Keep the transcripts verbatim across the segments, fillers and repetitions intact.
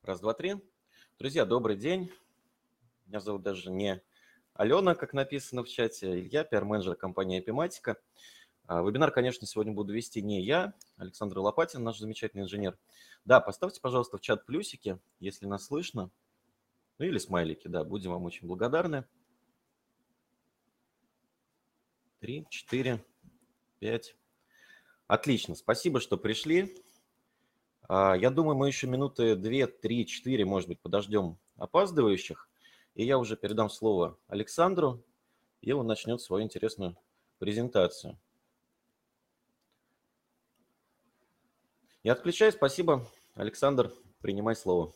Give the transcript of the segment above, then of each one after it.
Раз, два, три. Друзья, добрый день. Меня зовут даже не Алена, как написано в чате, а Илья, пиар-менеджер компании Epimatica. Вебинар, конечно, сегодня буду вести не я, Александр Лопатин, наш замечательный инженер. Да, поставьте, пожалуйста, в чат плюсики, если нас слышно. Ну или смайлики, да, будем вам очень благодарны. Три, четыре, пять. Отлично, спасибо, что пришли. Я думаю, мы еще минуты две, три, четыре, может быть, подождем опаздывающих. И я уже передам слово Александру, и он начнет свою интересную презентацию. Я отключаюсь, спасибо. Александр, принимай слово.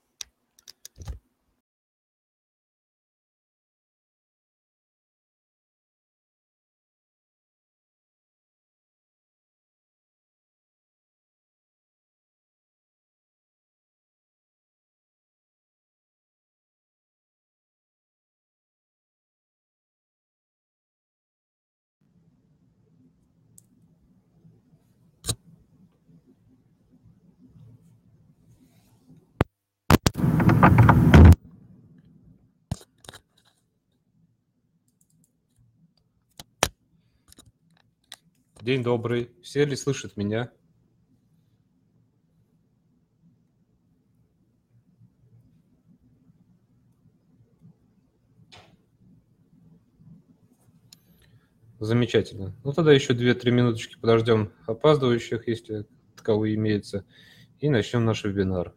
День добрый. Все ли слышат меня? Замечательно. Ну, тогда еще две-три минуточки подождем опаздывающих, если таковые имеются, и начнем наш вебинар.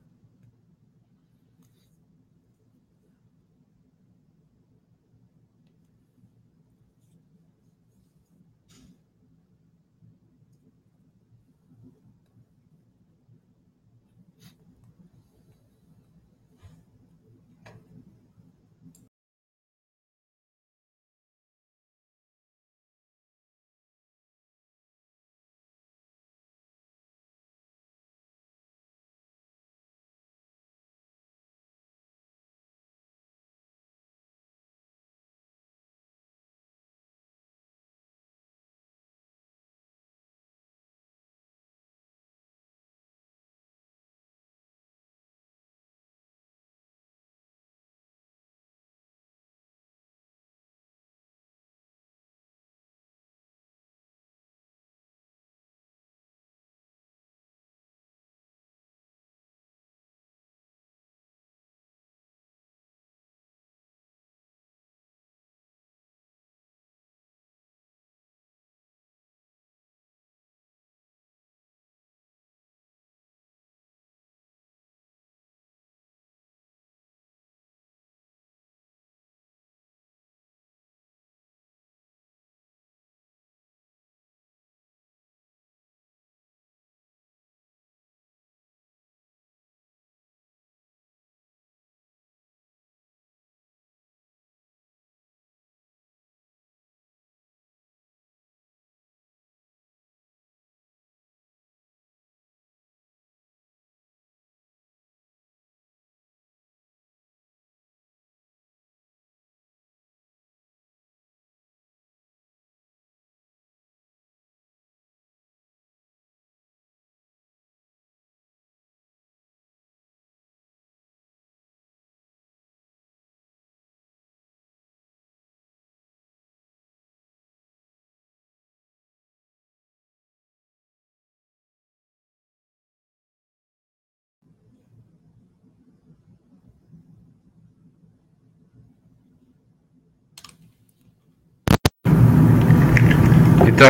Итак,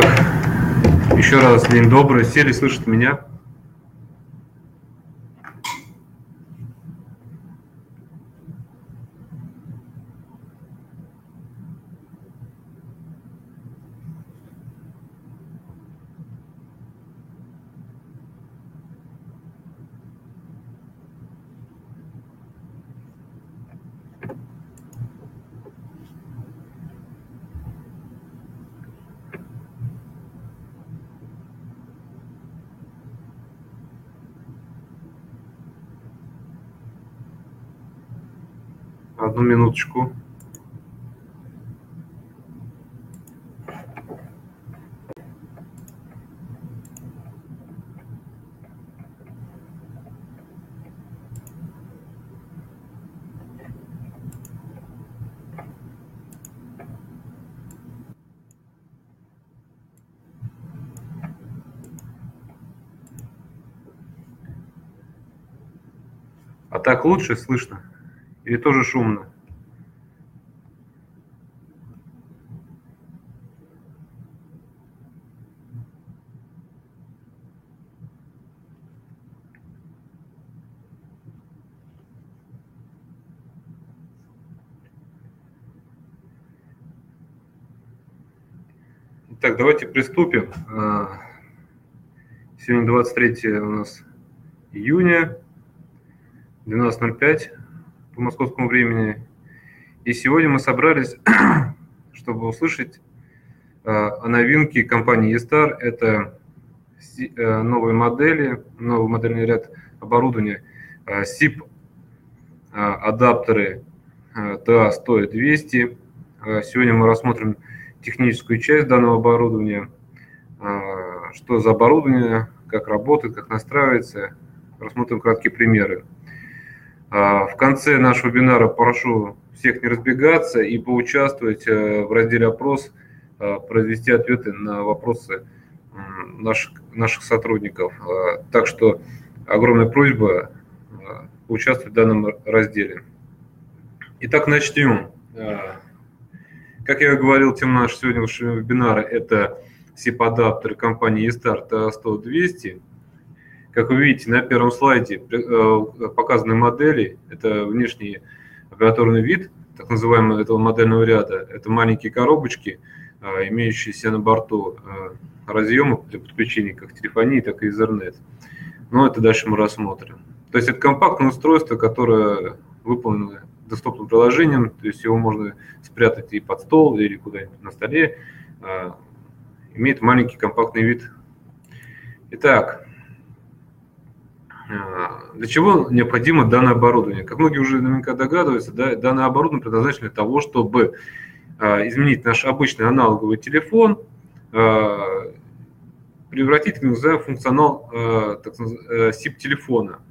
еще раз день добрый. Все ли слышат меня? Одну минуточку. А так лучше слышно? Или тоже шумно? Итак, давайте приступим. Сегодня двадцать третье у нас июня, двенадцать ноль пять по московскому времени. И сегодня мы собрались, чтобы услышать о новинке компании E-Star. Это новые модели, новый модельный ряд оборудования, сип адаптеры ти эй сто и двести. Сегодня мы рассмотрим техническую часть данного оборудования, что за оборудование, как работает, как настраивается. Рассмотрим краткие примеры. В конце нашего вебинара прошу всех не разбегаться и поучаствовать в разделе «Опрос», произвести ответы на вопросы наших, наших сотрудников. Так что огромная просьба поучаствовать в данном разделе. Итак, начнем. Как я говорил, тема нашего сегодняшнего вебинара – это сип-адаптеры компании E-Star ти эй сто двести. Как вы видите, на первом слайде показаны модели. Это внешний операторный вид, так называемого этого модельного ряда. Это маленькие коробочки, имеющиеся на борту разъемы для подключения как телефонии, так и Ethernet. Но это дальше мы рассмотрим. То есть это компактное устройство, которое выполнено доступным приложением, то есть его можно спрятать и под стол, или куда-нибудь на столе. Имеет маленький компактный вид. Итак, для чего необходимо данное оборудование? Как многие уже наверняка догадываются, да, данное оборудование предназначено для того, чтобы изменить наш обычный аналоговый телефон, превратить в функционал сип-телефона.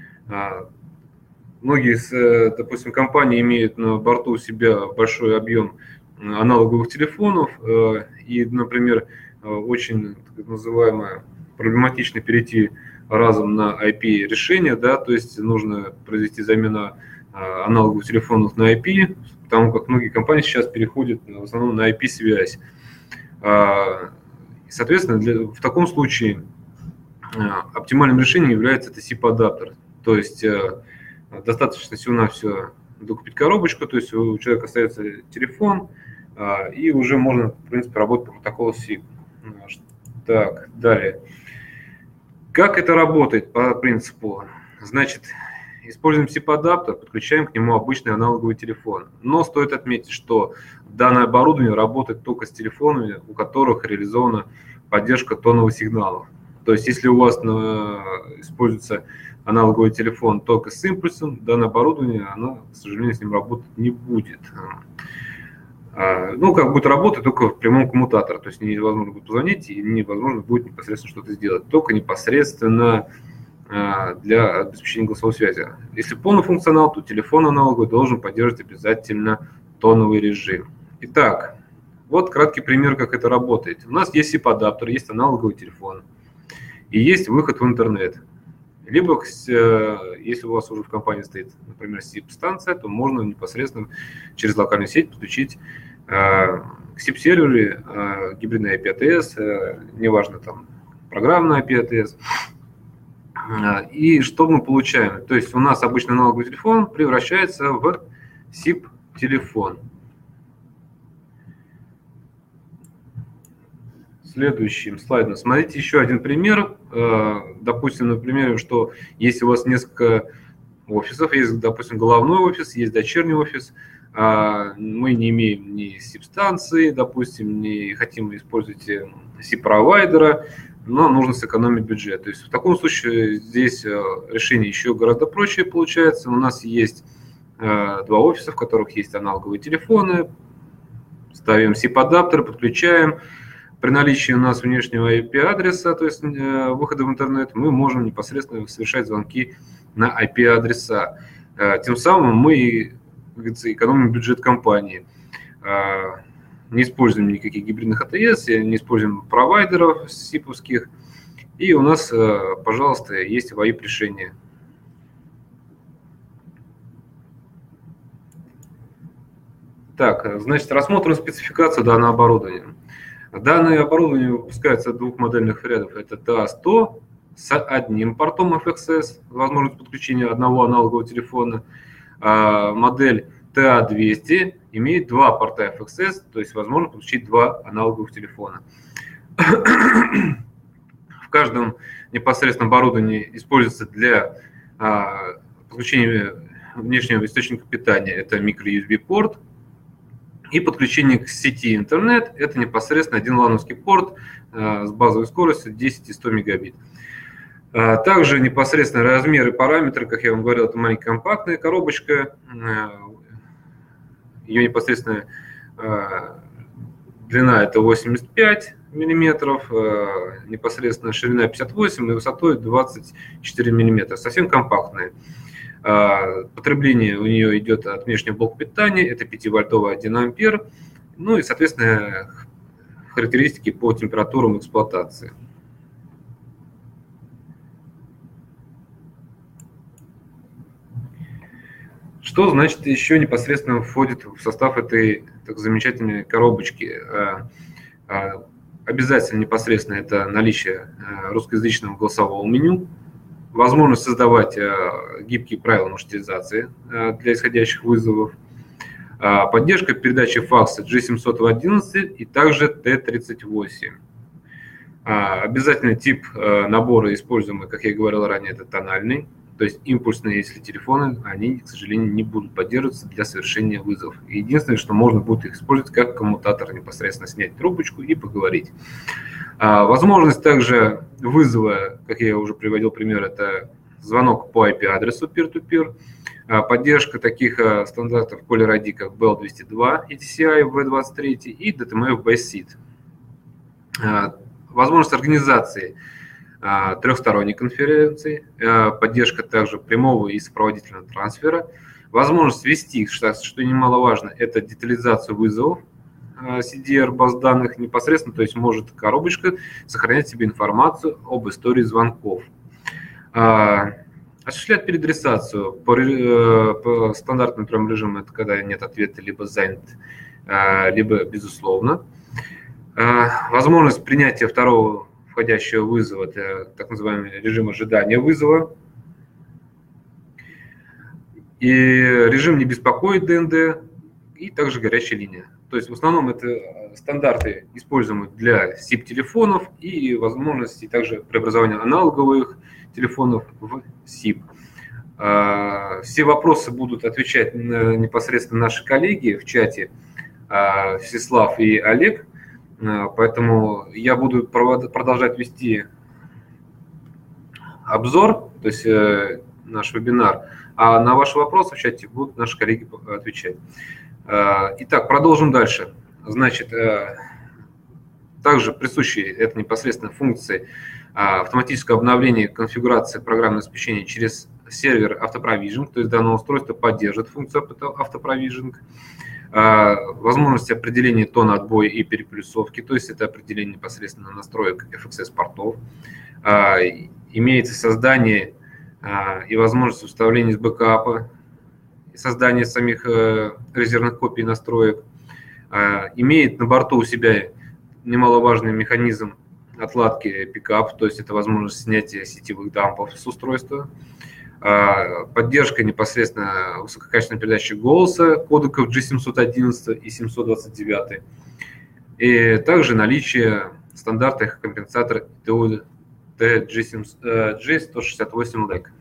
Многие, допустим, компании имеют на борту у себя большой объем аналоговых телефонов, и, например, очень так называемое проблематично перейти разом на ай пи-решение, да, то есть нужно произвести замену аналоговых телефонов на ай пи, потому как многие компании сейчас переходят в основном на ай пи-связь. Соответственно, для, в таком случае оптимальным решением является это сип-адаптер, то есть достаточно всего-навсего докупить коробочку, то есть у человека остается телефон, и уже можно, в принципе, работать по протоколу сип. Так, далее. Как это работает по принципу? Значит, используем сип-адаптер, подключаем к нему обычный аналоговый телефон. Но стоит отметить, что данное оборудование работает только с телефонами, у которых реализована поддержка тоновых сигналов. То есть, если у вас используется аналоговый телефон только с импульсом, данное оборудование, оно, к сожалению, с ним работать не будет. Ну, как будет работать только в прямом коммутаторе, то есть невозможно будет позвонить и невозможно будет непосредственно что-то сделать, только непосредственно для обеспечения голосовой связи. Если полный функционал, то телефон аналоговый должен поддерживать обязательно тоновый режим. Итак, вот краткий пример, как это работает. У нас есть сип-адаптер, есть аналоговый телефон и есть выход в интернет. Либо, если у вас уже в компании стоит, например, сип-станция, то можно непосредственно через локальную сеть подключить к сип-сервере гибридный ай пи-эй ти эс, неважно, там, программный ай пи-эй ти эс. И что мы получаем? То есть у нас обычный аналоговый телефон превращается в сип-телефон. Следующим слайдом. Смотрите еще один пример. Допустим, например, что если у вас несколько офисов, есть, допустим, головной офис, есть дочерний офис, мы не имеем ни сип-станции, допустим, не хотим использовать сип-провайдера, но нужно сэкономить бюджет. То есть в таком случае здесь решение еще гораздо проще получается. У нас есть два офиса, в которых есть аналоговые телефоны, ставим сип-адаптер, подключаем. При наличии у нас внешнего ай пи-адреса, то есть выхода в интернет, мы можем непосредственно совершать звонки на ай пи-адреса. Тем самым мы, как говорится, экономим бюджет компании. Не используем никаких гибридных эй ти эс, не используем провайдеров сиповских. И у нас, пожалуйста, есть ви ай пи-решение. Так, значит, рассмотрим спецификацию данного оборудования. Данное оборудование выпускается двух модельных рядов. Это ти эй сто с одним портом эф икс эс, возможность подключения одного аналогового телефона. А модель ти эй двести имеет два порта эф икс эс, то есть возможно подключить два аналоговых телефона. В каждом непосредственном оборудовании используется для а, подключения внешнего источника питания. Это микро-ю эс би-порт. И подключение к сети интернет – это непосредственно один лановский порт а, с базовой скоростью десять и сто мегабит. А, также непосредственно размеры и параметры, как я вам говорил, это маленькая компактная коробочка. Ее непосредственно а, длина – это восемьдесят пять миллиметров, непосредственно ширина пятьдесят восемь и высотой двадцать четыре миллиметра. Совсем компактная. Потребление у нее идет от внешнего блока питания, это пятивольтовый один ампер, ну и, соответственно, характеристики по температурам эксплуатации. Что значит еще непосредственно входит в состав этой так замечательной коробочки? Обязательно непосредственно это наличие русскоязычного голосового меню, возможность создавать гибкие правила маршрутизации для исходящих вызовов, поддержка передачи факса джи семьсот одиннадцать и также ти тридцать восемь. Обязательный тип набора, используемый, как я говорил ранее, это тональный. То есть импульсные, если телефоны, они, к сожалению, не будут поддерживаться для совершения вызовов. Единственное, что можно будет их использовать как коммутатор, непосредственно снять трубочку и поговорить. А, возможность также вызова, как я уже приводил пример, это звонок по ай пи-адресу peer-to-peer, а, поддержка таких а, стандартов Caller ай ди, как би эл двести два, и ти си ай ви двадцать три и ди ти эм эф Base-Seed. А, возможность организации трехсторонней конференции, поддержка также прямого и сопроводительного трансфера, возможность ввести, что, что немаловажно, это детализацию вызовов си ди ар баз данных непосредственно, то есть может коробочка сохранять себе информацию об истории звонков. Осуществлять переадресацию по, по стандартному прям режиму, это когда нет ответа, либо занят, либо безусловно. Возможность принятия второго входящего вызова, это так называемый режим ожидания вызова. И режим не беспокоит ди эн ди, и также горячая линия. То есть в основном это стандарты, используемые для сип-телефонов и возможности также преобразования аналоговых телефонов в сип. Все вопросы будут отвечать непосредственно наши коллеги в чате, Всеслав и Олег. Поэтому я буду продолжать вести обзор, то есть наш вебинар, а на ваши вопросы в чате будут наши коллеги отвечать. Итак, продолжим дальше. Значит, также присущие это непосредственно функции автоматического обновления конфигурации программного обеспечения через сервер автопровижинг, то есть данное устройство поддержит функцию автопровижинг. Возможность определения тона отбоя и переплюсовки, то есть это определение непосредственно настроек эф икс эс-портов. Имеется создание и возможность установления с бэкапа, создание самих резервных копий настроек. Имеет на борту у себя немаловажный механизм отладки пикап, то есть это возможность снятия сетевых дампов с устройства. Поддержка непосредственно высококачественной передачи голоса, кодеков джи семьсот одиннадцать и семьсот двадцать девять. И также наличие стандарта компенсатора джи сто шестьдесят восемь эл и си.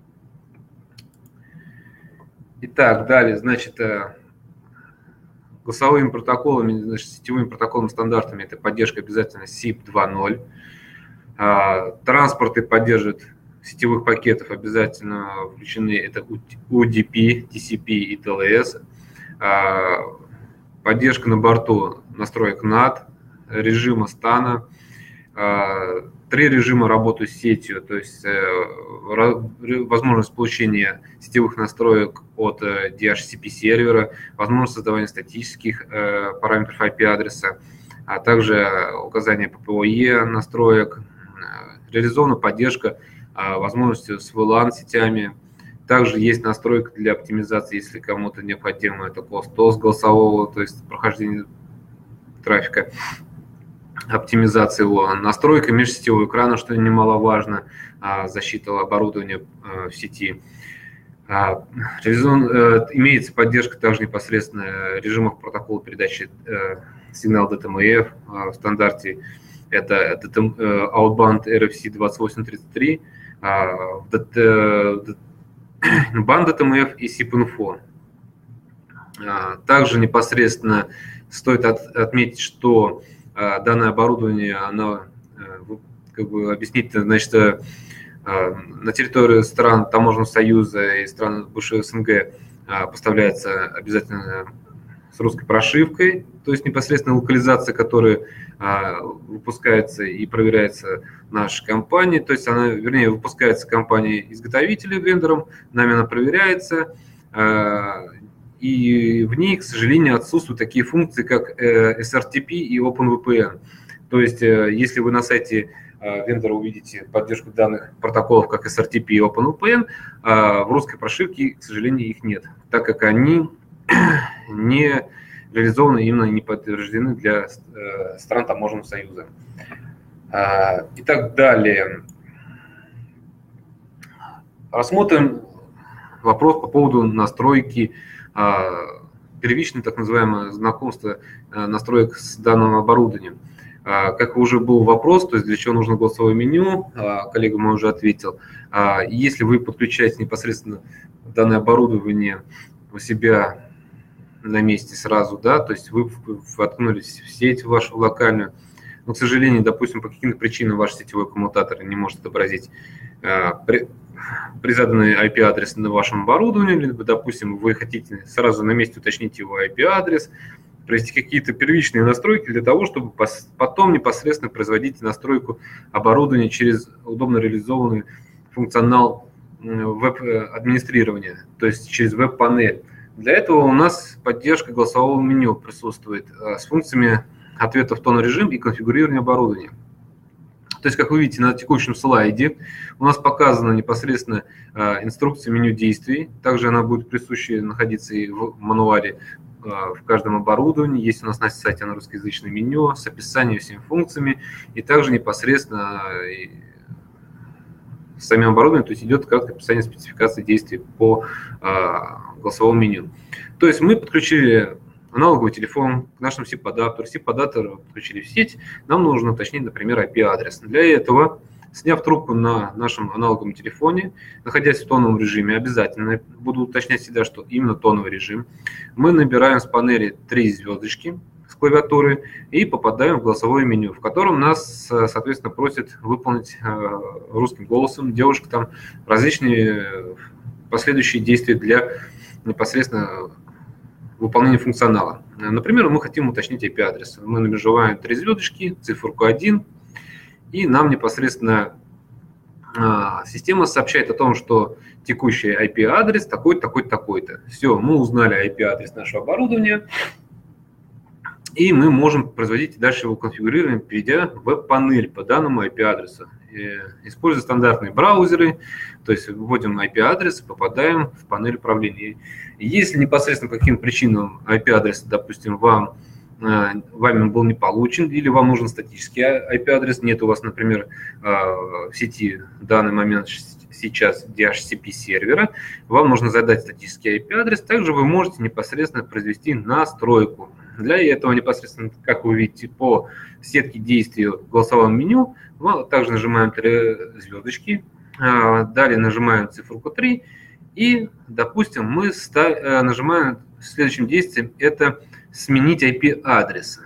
Итак, далее, значит, голосовыми протоколами, значит, сетевыми протоколными стандартами это поддержка обязательно сип два ноль. Транспорты поддерживают сетевых пакетов обязательно включены это ю ди пи, ти си пи и ти эл эс. Поддержка на борту настроек нат, режима стана, три режима работы с сетью, то есть возможность получения сетевых настроек от ди эйч си пи сервера, возможность создавания статических параметров ай пи-адреса, а также указание пэ пэ о е настроек, реализована поддержка возможностью с ви лан сетями, Также есть настройка для оптимизации, если кому-то необходимо, это кост-то голосового, то есть прохождение трафика, оптимизация его, настройка межсетевого экрана, что немаловажно, защита оборудования в сети. Имеется поддержка также непосредственно режимов протокола передачи сигнала ди ти эм эф в стандарте. Это Outbound эр эф си двадцать восемь тридцать три, банд ди ти эм эф и сип-инфо. Также непосредственно стоит отметить, что данное оборудование, оно, как бы объяснить, значит, на территории стран Таможенного союза и стран бывшего эс эн гэ поставляется обязательно с русской прошивкой, то есть непосредственно локализация, которая выпускается и проверяется нашей компанией, то есть она, вернее, выпускается компанией-изготовителем, вендором, нами она проверяется, и в ней, к сожалению, отсутствуют такие функции, как эс эр ти пи и OpenVPN. То есть, если вы на сайте вендора увидите поддержку данных протоколов, как эс эр ти пи и OpenVPN, в русской прошивке, к сожалению, их нет, так как они не реализованы, именно не подтверждены для стран Таможенного союза. Итак, далее. Рассмотрим вопрос по поводу настройки, первичное так называемое знакомство настроек с данным оборудованием. Как уже был вопрос, то есть для чего нужно голосовое меню, коллега мой уже ответил. Если вы подключаете непосредственно данное оборудование у себя на месте сразу, да, то есть вы воткнулись в сеть вашу локальную, но, к сожалению, допустим, по каким-то причинам ваш сетевой коммутатор не может отобразить при, при заданный ай пи-адрес на вашем оборудовании, либо, допустим, вы хотите сразу на месте уточнить его ай пи-адрес, провести какие-то первичные настройки для того, чтобы потом непосредственно производить настройку оборудования через удобно реализованный функционал веб-администрирования, то есть через веб-панель. Для этого у нас поддержка голосового меню присутствует с функциями ответа в тон режим и конфигурирования оборудования. То есть, как вы видите на текущем слайде, у нас показана непосредственно инструкция меню действий. Также она будет присуща находиться и в мануале в каждом оборудовании. Есть у нас на сайте на русскоязычное меню с описанием всеми функциями. И также непосредственно с самим оборудованием, то есть идет краткое описание спецификации действий по голосовому меню. То есть мы подключили аналоговый телефон к нашему сип-адаптеру, сип-адаптер подключили в сеть, нам нужно уточнить, например, ай пи-адрес. Для этого, сняв трубку на нашем аналоговом телефоне, находясь в тоновом режиме, обязательно буду уточнять всегда, что именно тоновый режим, мы набираем с панели три звездочки с клавиатуры и попадаем в голосовое меню, в котором нас, соответственно, просят выполнить русским голосом девушка там различные последующие действия для непосредственно выполнения функционала. Например, мы хотим уточнить ай пи-адрес. Мы нажимаем три звездочки, циферку один, и нам непосредственно а, система сообщает о том, что текущий ай пи-адрес такой-то, такой-то, такой-то. Все, мы узнали ай пи-адрес нашего оборудования, и мы можем производить дальше его конфигурирование, перейдя в веб-панель по данному ай пи-адресу. Используя стандартные браузеры, то есть вводим ай пи-адрес, попадаем в панель управления. Если непосредственно по каким причинам ай пи-адрес, допустим, вам, вами он был не получен, или вам нужен статический ай пи-адрес, нет у вас, например, в сети в данный момент сейчас ди эйч си пи сервера, вам нужно задать статический ай пи-адрес, также вы можете непосредственно произвести настройку. Для этого непосредственно, как вы видите, по сетке действий в голосовом меню, мы также нажимаем три звездочки, далее нажимаем циферку три, и, допустим, мы нажимаем следующим действием, это сменить ай пи-адрес,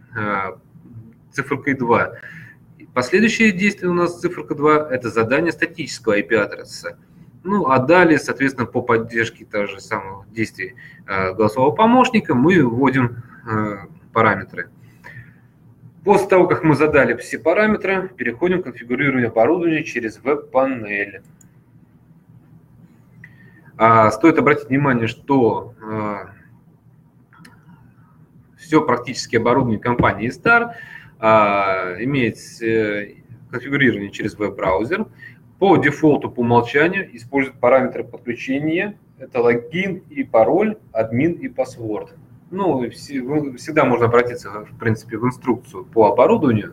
циферкой два. Последующее действие у нас циферка два, это задание статического ай пи-адреса. Ну, а далее, соответственно, по поддержке того же самого действия голосового помощника мы вводим параметры. После того, как мы задали все параметры, переходим к конфигурированию оборудования через веб-панель. Стоит обратить внимание, что все практически оборудование компании e-star имеет конфигурирование через веб-браузер. по дефолту, по умолчанию используют параметры подключения. Это логин и пароль, админ и паспорт. Ну, всегда можно обратиться, в принципе, в инструкцию по оборудованию.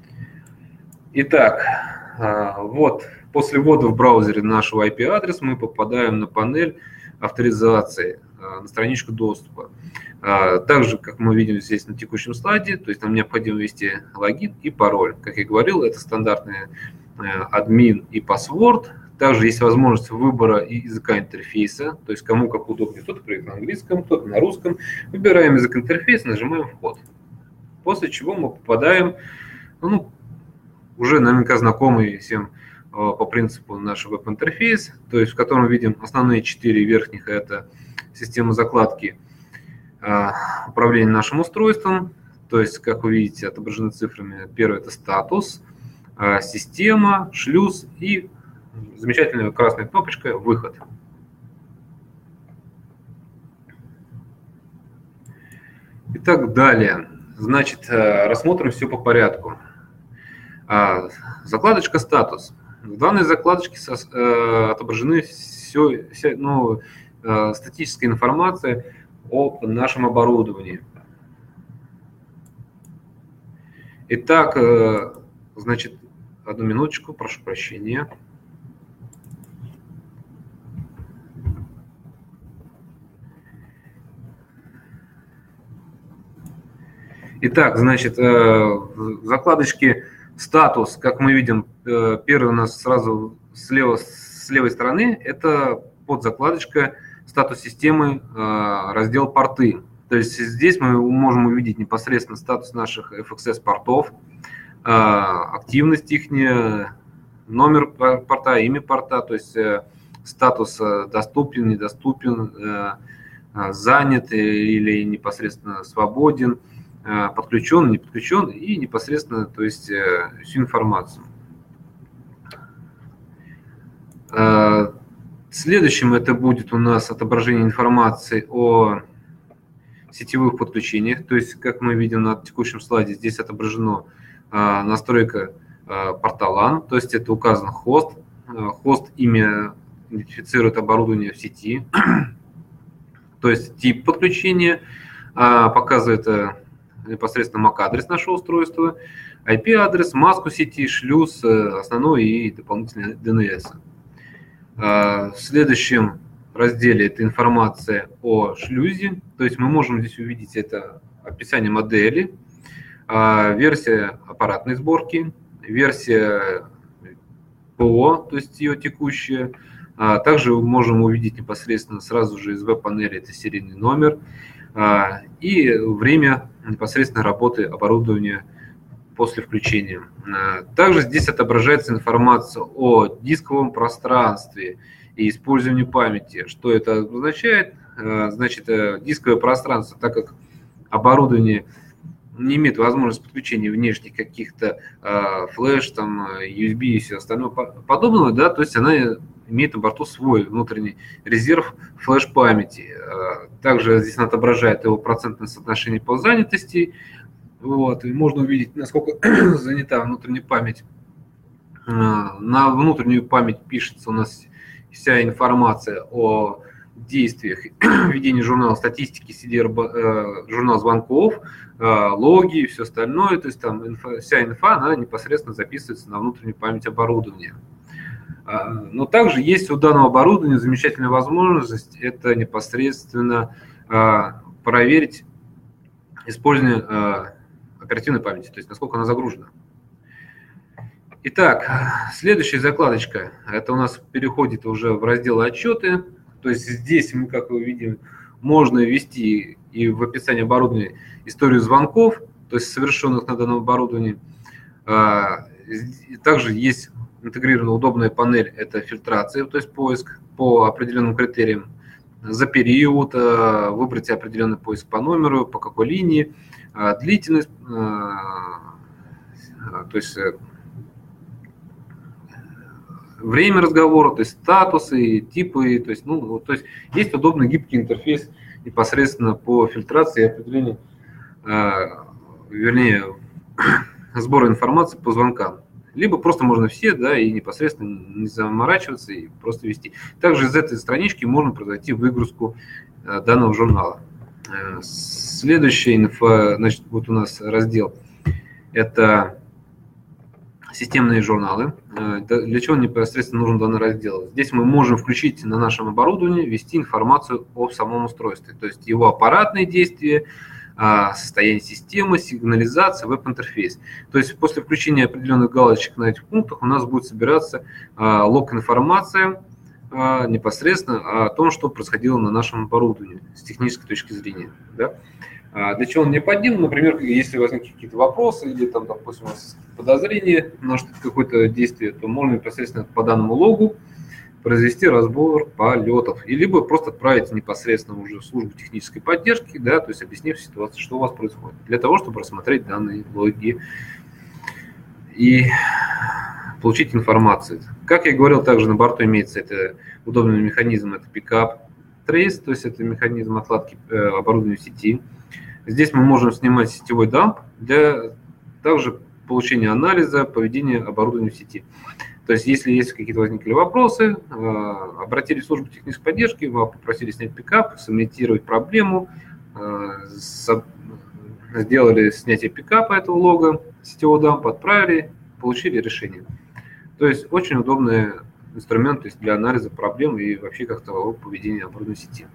Итак, вот, после ввода в браузере нашего ай пи-адреса мы попадаем на панель авторизации, на страничку доступа. Также, как мы видим здесь на текущем слайде, то есть нам необходимо ввести логин и пароль. Как я говорил, это стандартные админ и паспорт. Также есть возможность выбора языка интерфейса, то есть кому как удобнее. Кто-то привык на английском, кто-то на русском. Выбираем язык интерфейса, нажимаем «Вход». После чего мы попадаем, ну, уже наверняка знакомый всем по принципу наш веб-интерфейс, то есть в котором видим основные четыре верхних, это система закладки управления нашим устройством, то есть, как вы видите, отображены цифрами. Первый – это статус, система, шлюз и замечательная красная кнопочка «Выход». Итак, далее. Значит, рассмотрим все по порядку. Закладочка «Статус». В данной закладочке отображены все, вся, ну, статическая информация об нашем оборудовании. Итак, значит, одну минуточку, прошу прощения. Итак, значит, в закладочке «Статус», как мы видим, первый у нас сразу слева, с левой стороны, это подзакладочка «Статус системы», раздел «Порты». То есть здесь мы можем увидеть непосредственно статус наших эф икс эс-портов, активность их, номер порта, имя порта, то есть статус доступен, недоступен, занят или непосредственно свободен, подключен, не подключен, и непосредственно, то есть всю информацию. Следующим это будет у нас отображение информации о сетевых подключениях. То есть, как мы видим на текущем слайде, здесь отображена настройка порта лан, то есть это указан хост. Хост имя идентифицирует оборудование в сети, то есть тип подключения, показывает непосредственно эм эй си-адрес нашего устройства, ай пи-адрес, маску сети, шлюз, основной и дополнительный ди эн эс. В следующем разделе это информация о шлюзе, то есть мы можем здесь увидеть это описание модели, версия аппаратной сборки, версия ПО, то есть ее текущая. Также мы можем увидеть непосредственно сразу же из веб-панели это серийный номер и время непосредственно работы оборудования после включения. Также здесь отображается информация о дисковом пространстве и использовании памяти. Что это означает? Значит, дисковое пространство, так как оборудование не имеет возможности подключения внешних каких-то флеш, там, ю эс би и все остальное подобного, да, то есть она имеет на борту свой внутренний резерв флеш-памяти. Также здесь она отображает его процентное соотношение по занятости. Вот, и можно увидеть, насколько занята внутренняя память. На внутреннюю память пишется у нас вся информация о действиях, ведении журнала статистики, си ди ар, журнал звонков, логи и все остальное. То есть там инфа, вся инфа, она непосредственно записывается на внутреннюю память оборудования. Но также есть у данного оборудования замечательная возможность, это непосредственно проверить использование оперативной памяти, то есть насколько она загружена. Итак, следующая закладочка, это у нас переходит уже в раздел «Отчеты». То есть здесь мы, как вы видим, можно ввести и в описании оборудования историю звонков, то есть совершенных на данном оборудовании. Также есть интегрирована удобная панель, это фильтрация, то есть поиск по определенным критериям. За период, выбрать определенный поиск по номеру, по какой линии, длительность, то есть время разговора, то есть статусы, типы, то есть, ну, то есть есть удобный гибкий интерфейс непосредственно по фильтрации и определению, вернее, сбору информации по звонкам. либо просто можно все, да, и непосредственно не заморачиваться и просто вести. Также из этой странички можно произвести выгрузку данного журнала. Следующая инфа, значит, вот у нас раздел – это системные журналы. Для чего непосредственно нужен данный раздел? Здесь мы можем включить на нашем оборудовании, ввести информацию о самом устройстве, то есть его аппаратные действия, состояние системы, сигнализация, веб-интерфейс. То есть после включения определенных галочек на этих пунктах у нас будет собираться лог-информация непосредственно о том, что происходило на нашем оборудовании с технической точки зрения. Да? Для чего он необходим? Например, если возникли какие-то вопросы или, там, допустим, у вас есть подозрения на какое-то действие, то можно непосредственно по данному логу произвести разбор полетов, и либо просто отправить непосредственно уже в службу технической поддержки, да, то есть объяснив ситуацию, что у вас происходит, для того, чтобы рассмотреть данные логи и получить информацию. Как я говорил, также на борту имеется это удобный механизм, это пикап трейс, то есть это механизм отладки оборудования в сети. Здесь мы можем снимать сетевой дамп для также получения анализа поведения оборудования в сети. То есть, если есть какие-то возникли вопросы, обратились в службу технической поддержки, вас попросили снять пикап, сымитировать проблему, сделали снятие пикапа этого лога, сетевого дампа, отправили, получили решение. То есть, очень удобный инструмент, то есть, для анализа проблем и вообще как-то поведения оборудования в сети.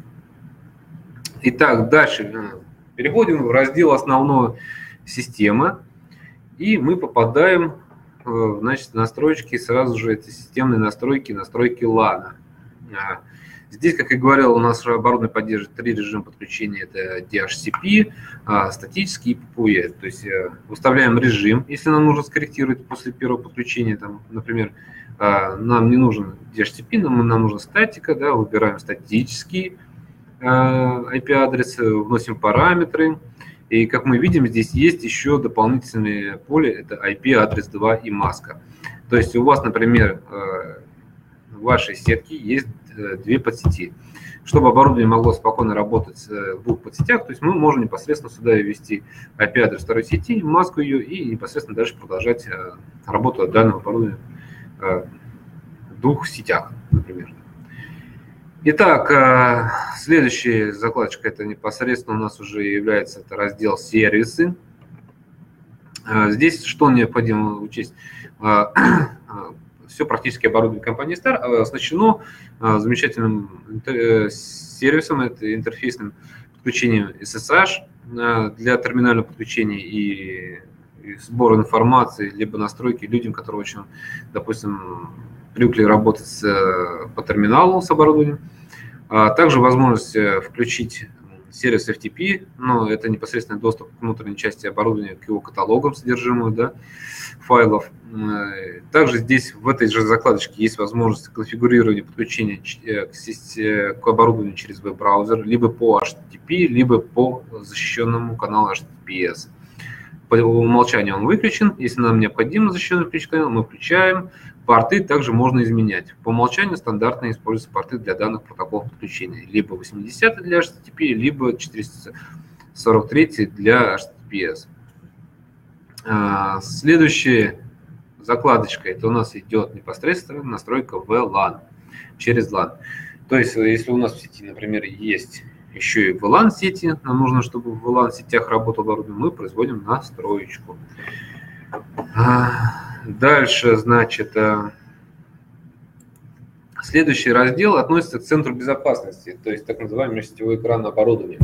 Итак, дальше переходим в раздел «Основная система», и мы попадаем, значит, настройки, сразу же это системные настройки, настройки лана. Здесь, как я говорил, у нас оборудование поддерживает три режима подключения. Это ди эйч си пи, статический и пи пи и. То есть выставляем режим, если нам нужно скорректировать после первого подключения. Там, например, нам не нужен ди эйч си пи, нам, нам нужна статика. Да, выбираем статический ай пи-адрес, вносим параметры. И как мы видим, здесь есть еще дополнительные поля, это ай пи-адрес два и маска. То есть у вас, например, в вашей сетке есть две подсети. Чтобы оборудование могло спокойно работать в двух подсетях, то есть мы можем непосредственно сюда ввести ай пи-адрес второй сети, маску ее и непосредственно дальше продолжать работу данного оборудования в двух сетях, например. Итак, следующая закладочка, это непосредственно у нас уже является это раздел «Сервисы». Здесь что необходимо учесть? Все практически оборудование компании Star оснащено замечательным сервисом, это интерфейсным подключением эс эс эйч для терминального подключения и сбора информации, либо настройки людям, которые очень, допустим, привыкли работать с, по терминалу с оборудованием. А также возможность включить сервис эф ти пи, но это непосредственный доступ к внутренней части оборудования, к его каталогам содержимого, да, файлов. Также здесь в этой же закладочке есть возможность конфигурирования подключения к, к оборудованию через веб-браузер, либо по эйч ти ти пи, либо по защищенному каналу эйч ти ти пи эс. По умолчанию он выключен. Если нам необходимо защищенный включить канал, мы включаем. Порты также можно изменять. По умолчанию стандартно используются порты для данных протоколов подключения. Либо восемьдесят для эйч ти ти пи, либо четыреста сорок три для эйч ти ти пи эс. Следующая закладочка, это у нас идет непосредственно настройка ви лан, через лан. То есть, если у нас в сети, например, есть еще и ви лан сети, нам нужно, чтобы в ви лан сетях работал оборудование, мы производим настроечку. Дальше, значит, следующий раздел относится к центру безопасности, то есть так называемый межсетевой экран оборудования.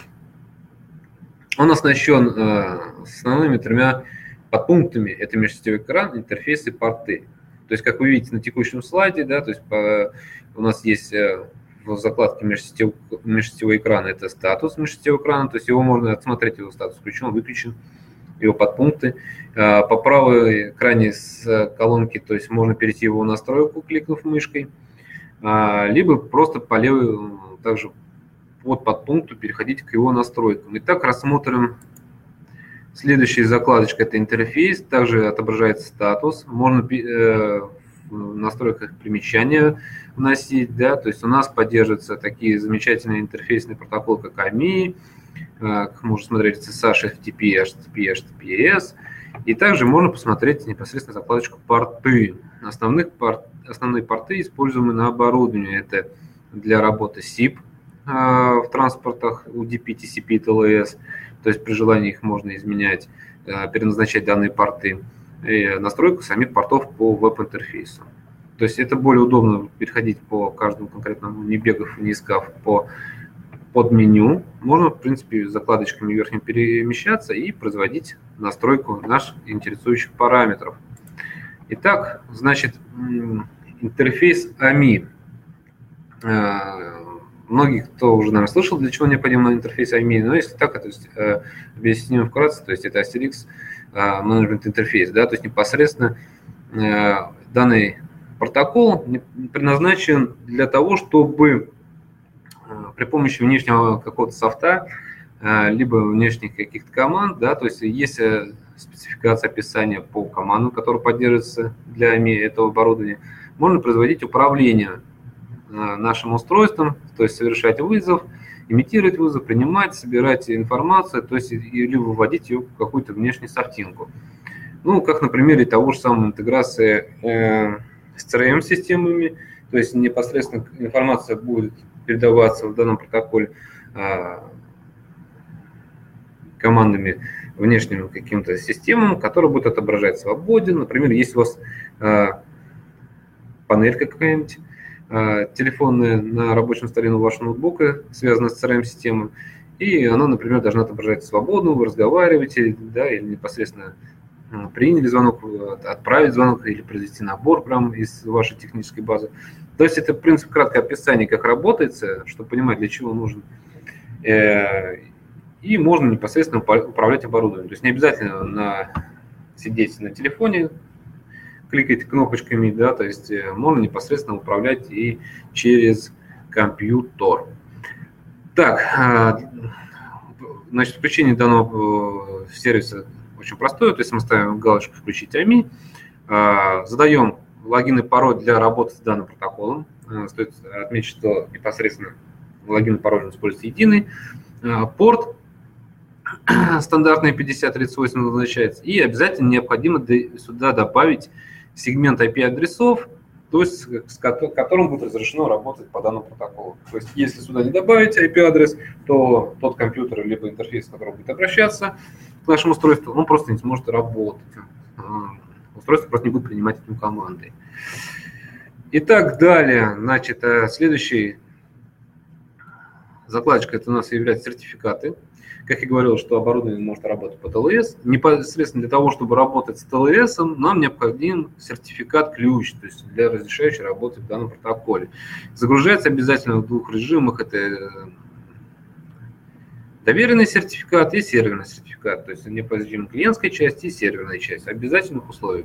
Он оснащен основными тремя подпунктами. Это межсетевой экран, интерфейс и порты. То есть, как вы видите на текущем слайде, да, то есть по, у нас есть в закладке межсетевой, межсетевой экран, это статус межсетевого экрана, то есть его можно отсмотреть, его статус включен, выключен, его подпункты. По правой экране с колонки, то есть можно перейти его настройку, кликнув мышкой, либо просто по левой, также под подпункту переходить к его настройкам. Итак, рассмотрим следующая закладочка, это интерфейс, также отображается статус, можно в настройках примечания вносить, да, то есть у нас поддерживаются такие замечательные интерфейсные протоколы, как эй эм ай, как можно смотреть эс эс эйч, эф ти пи, эйч ти ти пи, эйч ти ти пи эс, И также можно посмотреть непосредственно закладочку порты. Основных порт, основные порты, используемые на оборудовании, это для работы сип э, в транспортах ю ди пи, ти си пи, эл эс, то есть при желании их можно изменять, э, переназначать данные порты, и настройку самих портов по веб-интерфейсу. То есть это более удобно переходить по каждому конкретному, не бегав, не искав по под меню. Можно, в принципе, закладочками верхним перемещаться и производить настройку наших интересующих параметров. Итак, значит, интерфейс эй эм и. Многие, кто уже, наверное, слышал, для чего необходим интерфейс эй эм и, но если так, то есть, объясним вкратце, то есть это Asterix Management Interface, да, то есть непосредственно данный протокол предназначен для того, чтобы при помощи внешнего какого-то софта, либо внешних каких-то команд, да, то есть есть спецификация описания по командам, которые поддерживаются для эй эм и этого оборудования, можно производить управление нашим устройством, то есть совершать вызов, имитировать вызов, принимать, собирать информацию, то есть или выводить ее в какую-то внешнюю софтинку. Ну, как на примере того же самой интеграции э, с си ар эм-системами, то есть непосредственно информация будет передаваться в данном протоколе э, командами внешним каким-то системам, которые будут отображать свободен. Например, если у вас э, панелька какая-нибудь, телефонная на рабочем столе у вашего ноутбука, связанная с си ар эм-системой, и она, например, должна отображать свободно, вы разговариваете, да, или непосредственно приняли звонок, отправить звонок или произвести набор прямо из вашей технической базы. То есть это, в принципе, краткое описание, как работает, чтобы понимать, для чего нужен. И можно непосредственно управлять оборудованием. То есть не обязательно на, сидеть на телефоне, кликать кнопочками, да, то есть можно непосредственно управлять и через компьютер. Так, значит, включение данного сервиса очень простое, то есть мы ставим галочку «Включить эй эм и», задаем логин и пароль для работы с данным протоколом. Стоит отметить, что непосредственно логин и пароль используется единый. Порт стандартный пятьдесят тридцать восемь назначается, и обязательно необходимо сюда добавить сегмент ай пи-адресов, то есть с которым будет разрешено работать по данному протоколу. То есть если сюда не добавить ай пи-адрес, то тот компьютер либо интерфейс, к которому будет обращаться к нашему устройству, он просто не сможет работать. Устройство просто не будет принимать эту команды. Итак, далее, значит, следующий закладочка это у нас являются сертификаты. Как я говорил, что оборудование может работать по эл эс. Непосредственно для того, чтобы работать с эл эс, нам необходим сертификат-ключ, то есть для разрешающей работы в данном протоколе. Загружается обязательно в двух режимах. Это доверенный сертификат и серверный сертификат. То есть необходима клиентская часть и серверная часть. Обязательных условий.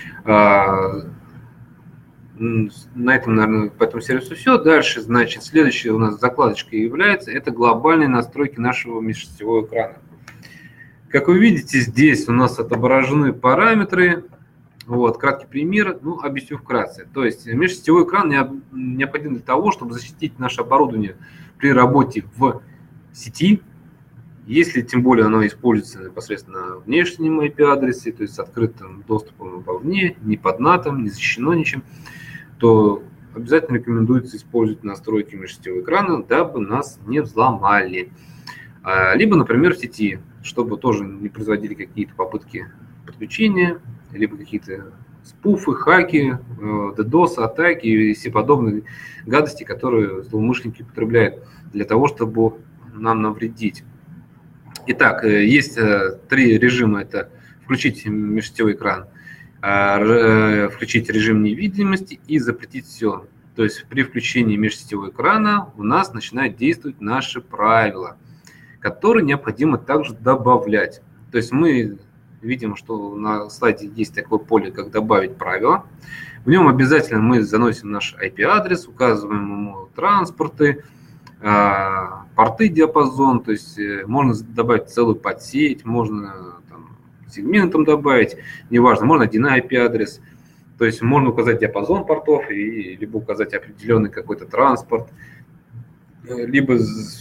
На этом, наверное, по этому сервису все. Дальше, значит, следующая у нас закладочка является, это глобальные настройки нашего межсетевого экрана. Как вы видите, здесь у нас отображены параметры. Вот, краткий пример, ну, объясню вкратце. То есть межсетевой экран необходим для того, чтобы защитить наше оборудование при работе в сети, если тем более оно используется непосредственно на внешнем ай пи-адресе, то есть с открытым доступом вовне, не под натом, не защищено ничем, то обязательно рекомендуется использовать настройки межсетевого экрана, дабы нас не взломали. Либо, например, в сети, чтобы тоже не производили какие-то попытки подключения, либо какие-то спуфы, хаки, ддос, атаки и все подобные гадости, которые злоумышленники употребляют для того, чтобы нам навредить. Итак, есть три режима. Это включить межсетевой экран, включить режим невидимости и запретить все. То есть при включении межсетевого экрана у нас начинают действовать наши правила, которые необходимо также добавлять. То есть мы видим, что на слайде есть такое поле, как добавить правила. В нем обязательно мы заносим наш ай пи-адрес, указываем ему транспорты, порты, диапазон, то есть можно добавить целую подсеть, можно там, сегментом добавить, неважно, можно один ай пи-адрес, то есть можно указать диапазон портов, и, либо указать определенный какой-то транспорт, либо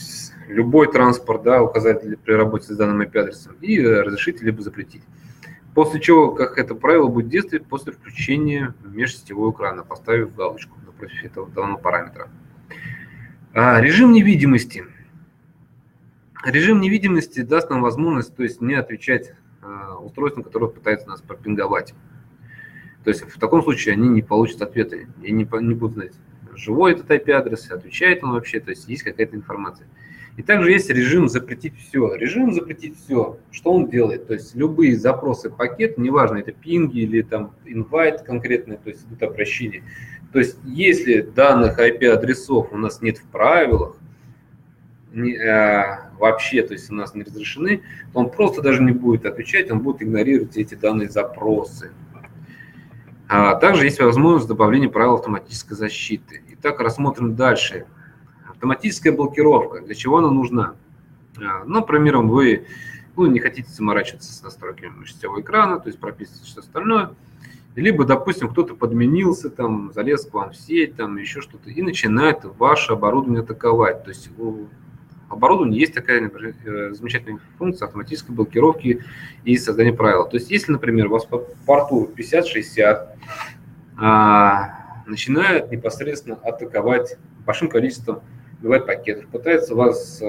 любой транспорт, да, указать при работе с данным ай пи-адресом, и разрешить, либо запретить. После чего, как это правило, будет действовать после включения межсетевого экрана, поставив галочку напротив этого данного параметра. А, режим невидимости. Режим невидимости даст нам возможность, то есть не отвечать а, устройствам, которые пытаются нас пропинговать. То есть в таком случае они не получат ответы и не, не будут знать, живой этот ай пи-адрес, отвечает он вообще, то есть есть какая-то информация. И также есть режим запретить все. Режим запретить все. Что он делает? То есть любые запросы пакет, неважно, это пинги или там инвайт конкретный, то есть это обращение. То есть если данных ай пи-адресов у нас нет в правилах, не, а, вообще, то есть у нас не разрешены, то он просто даже не будет отвечать, он будет игнорировать эти данные запросы. А также есть возможность добавления правил автоматической защиты. Итак, рассмотрим дальше. Автоматическая блокировка. Для чего она нужна? Ну, например, вы ну, не хотите заморачиваться с настройками сетевого экрана, то есть прописывать что остальное. Либо, допустим, кто-то подменился, там, залез к вам в сеть, там, еще что-то, и начинает ваше оборудование атаковать. То есть у оборудования есть такая, например, замечательная функция автоматической блокировки и создания правил. То есть если, например, у вас по порту пятьдесят шестьдесят а, начинает непосредственно атаковать большим количеством бывает пакетов, пытается вас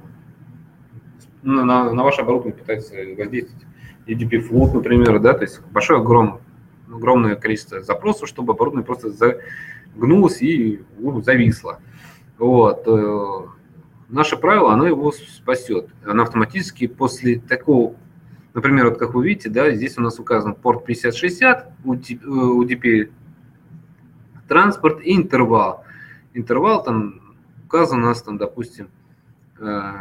на, на, на ваше оборудование пытается воздействовать ю ди пи-флот, например, да, то есть большое огром, огромное количество запросов, чтобы оборудование просто загнулось и ну, зависло. Вот. Наше правило, оно его спасет. Оно автоматически после такого, например, вот как вы видите, да, здесь у нас указан порт пятьдесят шестьдесят, ю ди пи транспорт и интервал. Интервал там указан у нас, там, допустим, э,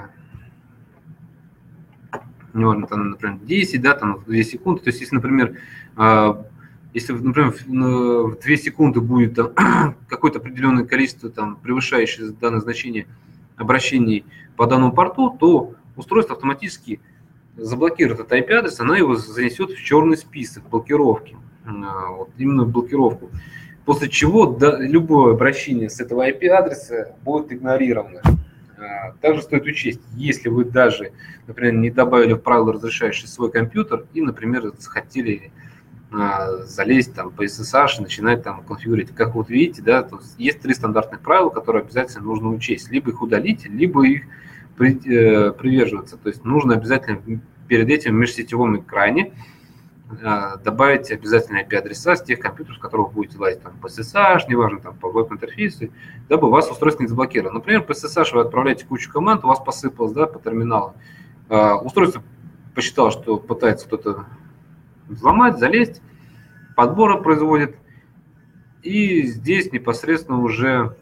неважно, там, например, десять, да, там, две секунды. То есть, если, например, э, если, например, в две секунды будет какое-то определенное количество, там, превышающее данное значение обращений по данному порту, то устройство автоматически заблокирует этот ай пи-адрес, она его занесет в черный список блокировки. Э, вот, именно блокировку. После чего да, любое обращение с этого ай пи-адреса будет игнорировано. Также стоит учесть, если вы даже, например, не добавили в правила, разрешающие свой компьютер, и, например, захотели залезть там, по эс эс эйч и начинать там конфигурировать. Как вот видите, да, то есть, есть три стандартных правила, которые обязательно нужно учесть. Либо их удалить, либо их при, э, приверживаться. То есть нужно обязательно перед этим в межсетевом экране добавить обязательно ай пи-адреса с тех компьютеров, с которых вы будете лазить там, по эс эс эйч, неважно, там, по веб-интерфейсу, дабы у вас устройство не заблокировано. Например, по эс эс эйч вы отправляете кучу команд, у вас посыпалось, да, по терминалу. Uh, устройство посчитало, что пытается кто-то взломать, залезть, подборы производит, и здесь непосредственно уже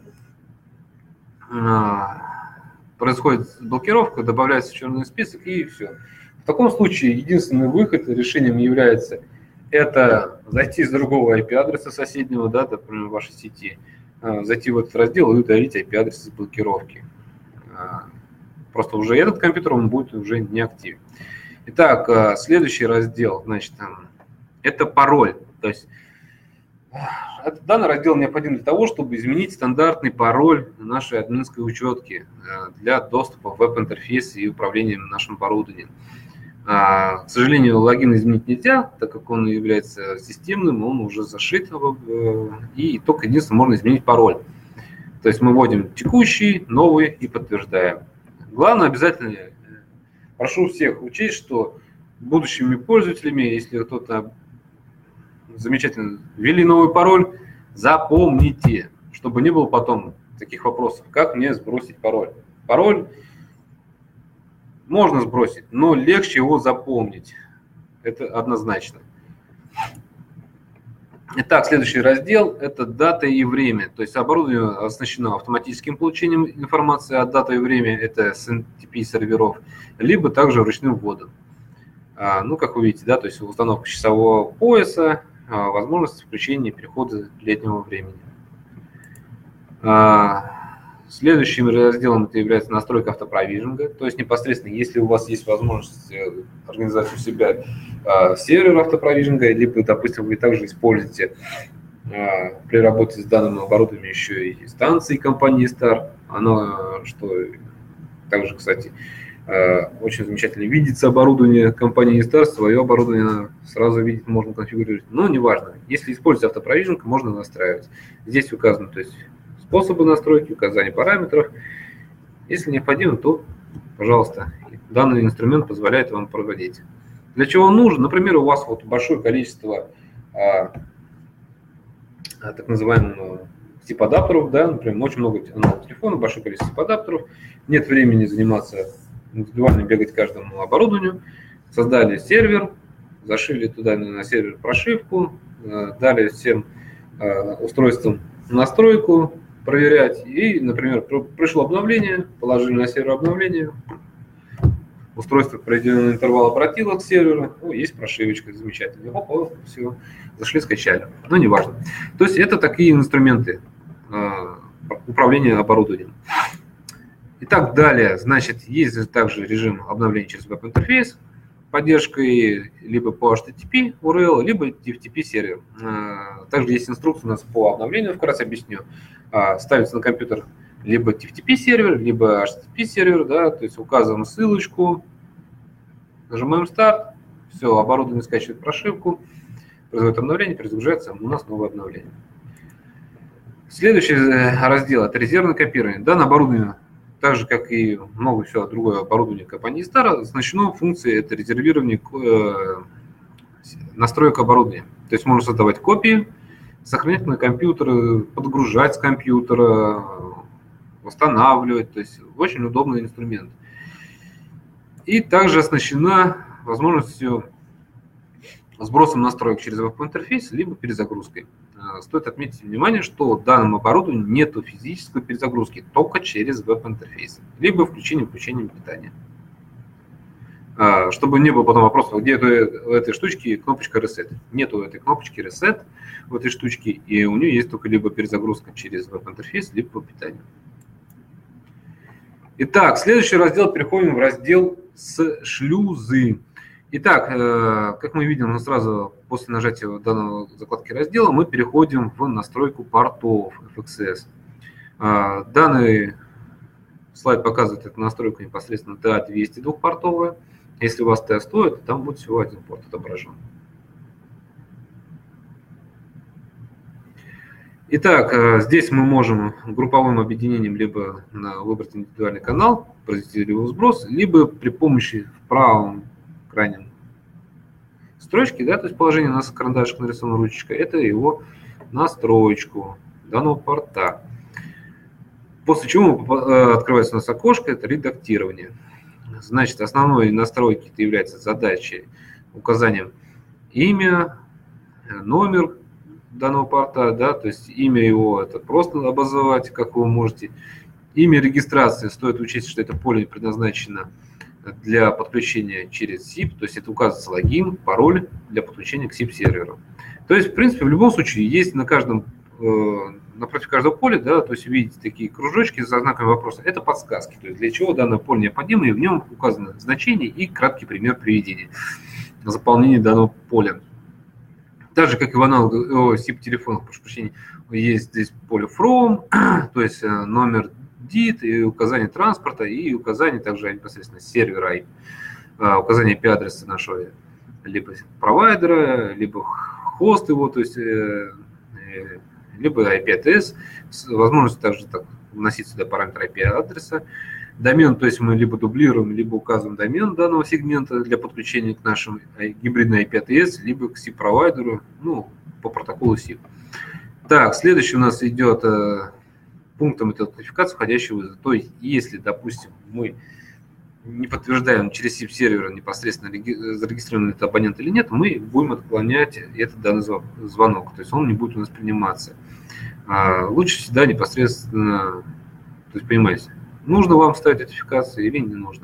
uh, происходит блокировка, добавляется в черный список, и все. В таком случае единственный выход решением является это зайти с другого ай пи-адреса соседнего, да, например, вашей сети, зайти в этот раздел и удалить ай пи-адрес из блокировки. Просто уже этот компьютер, он будет уже не активен. Итак, следующий раздел, значит, это пароль. То есть этот данный раздел необходим для того, чтобы изменить стандартный пароль нашей админской учетки для доступа в веб-интерфейс и управления нашим оборудованием. К сожалению, логин изменить нельзя, так как он является системным, он уже зашит, и только единственное, можно изменить пароль. То есть мы вводим текущий, новый и подтверждаем. Главное, обязательно прошу всех учесть, что будущими пользователями, если кто-то замечательно ввели новый пароль, запомните, чтобы не было потом таких вопросов, как мне сбросить пароль. Пароль можно сбросить, но легче его запомнить. Это однозначно. Итак, следующий раздел – это дата и время. То есть оборудование оснащено автоматическим получением информации, а дата и время – это с эн ти пи серверов, либо также ручным вводом. А, ну, как вы видите, да, то есть установка часового пояса, а, возможность включения и перехода летнего времени. А, Следующим разделом это является настройка автопровижинга, то есть непосредственно, если у вас есть возможность организовать у себя э, сервер автопровижинга, либо, допустим, вы также используете э, при работе с данным оборудованием еще и станции компании Star, оно, что также, кстати, Очень замечательно видится оборудование компании E-Star, свое оборудование сразу видеть можно конфигурировать. Но неважно, если использовать автопровижинг, можно настраивать. Здесь указаны, то есть, способы настройки, указание параметров. Если необходимо, то, пожалуйста, данный инструмент позволяет вам проводить. Для чего он нужен? Например, у вас вот большое количество а, так называемых тип-адаптеров, да, например, очень много аналогов телефона, большое количество тип-адаптеров, нет времени заниматься индивидуально, бегать каждому оборудованию, создали сервер, зашили туда на сервер прошивку, дали всем устройствам настройку проверять, и, например, пришло обновление, положили на сервер обновление, устройство в определенный интервал обратило к серверу, ну, есть прошивочка, замечательно, оп, все, зашли, скачали, но не важно. То есть это такие инструменты управления оборудованием. Итак, далее, значит, есть также режим обновления через веб-интерфейс, поддержкой либо по эйч ти ти пи ю ар эл, либо ди эф ти пи сервер. Также есть инструкция у нас по обновлению, вкратце объясню. Ставится на компьютер либо ди эф ти пи сервер, либо эйч ти ти пи сервер, да, то есть указываем ссылочку, нажимаем старт, все, оборудование скачивает прошивку, производит обновление, перезагружается, у нас новое обновление. Следующий раздел – это резервное копирование. Данное оборудование, так же, как и много всего другое оборудование компании E-Star, оснащено функцией это резервирование настроек оборудования. То есть можно создавать копии, сохранять на компьютер, подгружать с компьютера, восстанавливать. То есть очень удобный инструмент. И также оснащена возможностью сбросом настроек через веб-интерфейс, либо перезагрузкой. Стоит отметить внимание, что в данном оборудовании нет физической перезагрузки, только через веб-интерфейс, либо включение-выключение питания. Чтобы не было потом вопросов, где у этой штучки кнопочка Reset. Нету этой кнопочки Reset в этой штучке, и у нее есть только либо перезагрузка через веб-интерфейс, либо по питанию. Итак, следующий раздел, переходим в раздел с шлюзы. Итак, как мы видим, сразу после нажатия данного закладки раздела мы переходим в настройку портов эф икс эс. Данный слайд показывает эту настройку непосредственно ти эй двести двухпортовая. Если у вас ти эй сто, то там будет всего один порт отображен. Итак, здесь мы можем групповым объединением либо выбрать индивидуальный канал, произвести его сброс, либо при помощи в правом крайнем строчке, да, то есть положение у нас карандашик нарисована ручечка, это его настроечку данного порта. После чего открывается у нас окошко, это редактирование. Значит, основной настройки это является задачей указанием имя, номер данного порта, да, то есть имя его это просто обозывать, как вы можете. Имя регистрации, стоит учесть, что это поле предназначено для подключения через сип, то есть это указывается логин, пароль для подключения к сип-серверу. То есть, в принципе, в любом случае есть на каждом, э, напротив каждого поля, да, то есть видите такие кружочки со знаками вопроса, это подсказки, то есть для чего данное поле необходимо, и в нем указано значение и краткий пример приведения заполнения данного поля. Так же, как и в аналоговых сип-телефонах, прошу прощения, есть здесь поле from, то есть номер дит, и указание транспорта, и указание также непосредственно сервера, ай пи, указание ай пи-адреса нашего либо провайдера, либо хост его, то есть либо ай пи-адрес, возможность также так, вносить сюда параметр ай пи-адреса. Домен, то есть мы либо дублируем, либо указываем домен данного сегмента для подключения к нашему гибридной ай пи-эй ти эс, либо к сип-провайдеру, ну, по протоколу сип. Так, следующий у нас идет э, пунктом это аутентификация входящего вызова. То есть, если, допустим, мы не подтверждаем через сип-сервер непосредственно зарегистрирован это абонент или нет, мы будем отклонять этот данный звонок, то есть он не будет у нас приниматься. А лучше всегда непосредственно, то есть, понимаете, нужно вам ставить аутентификацию или не нужно.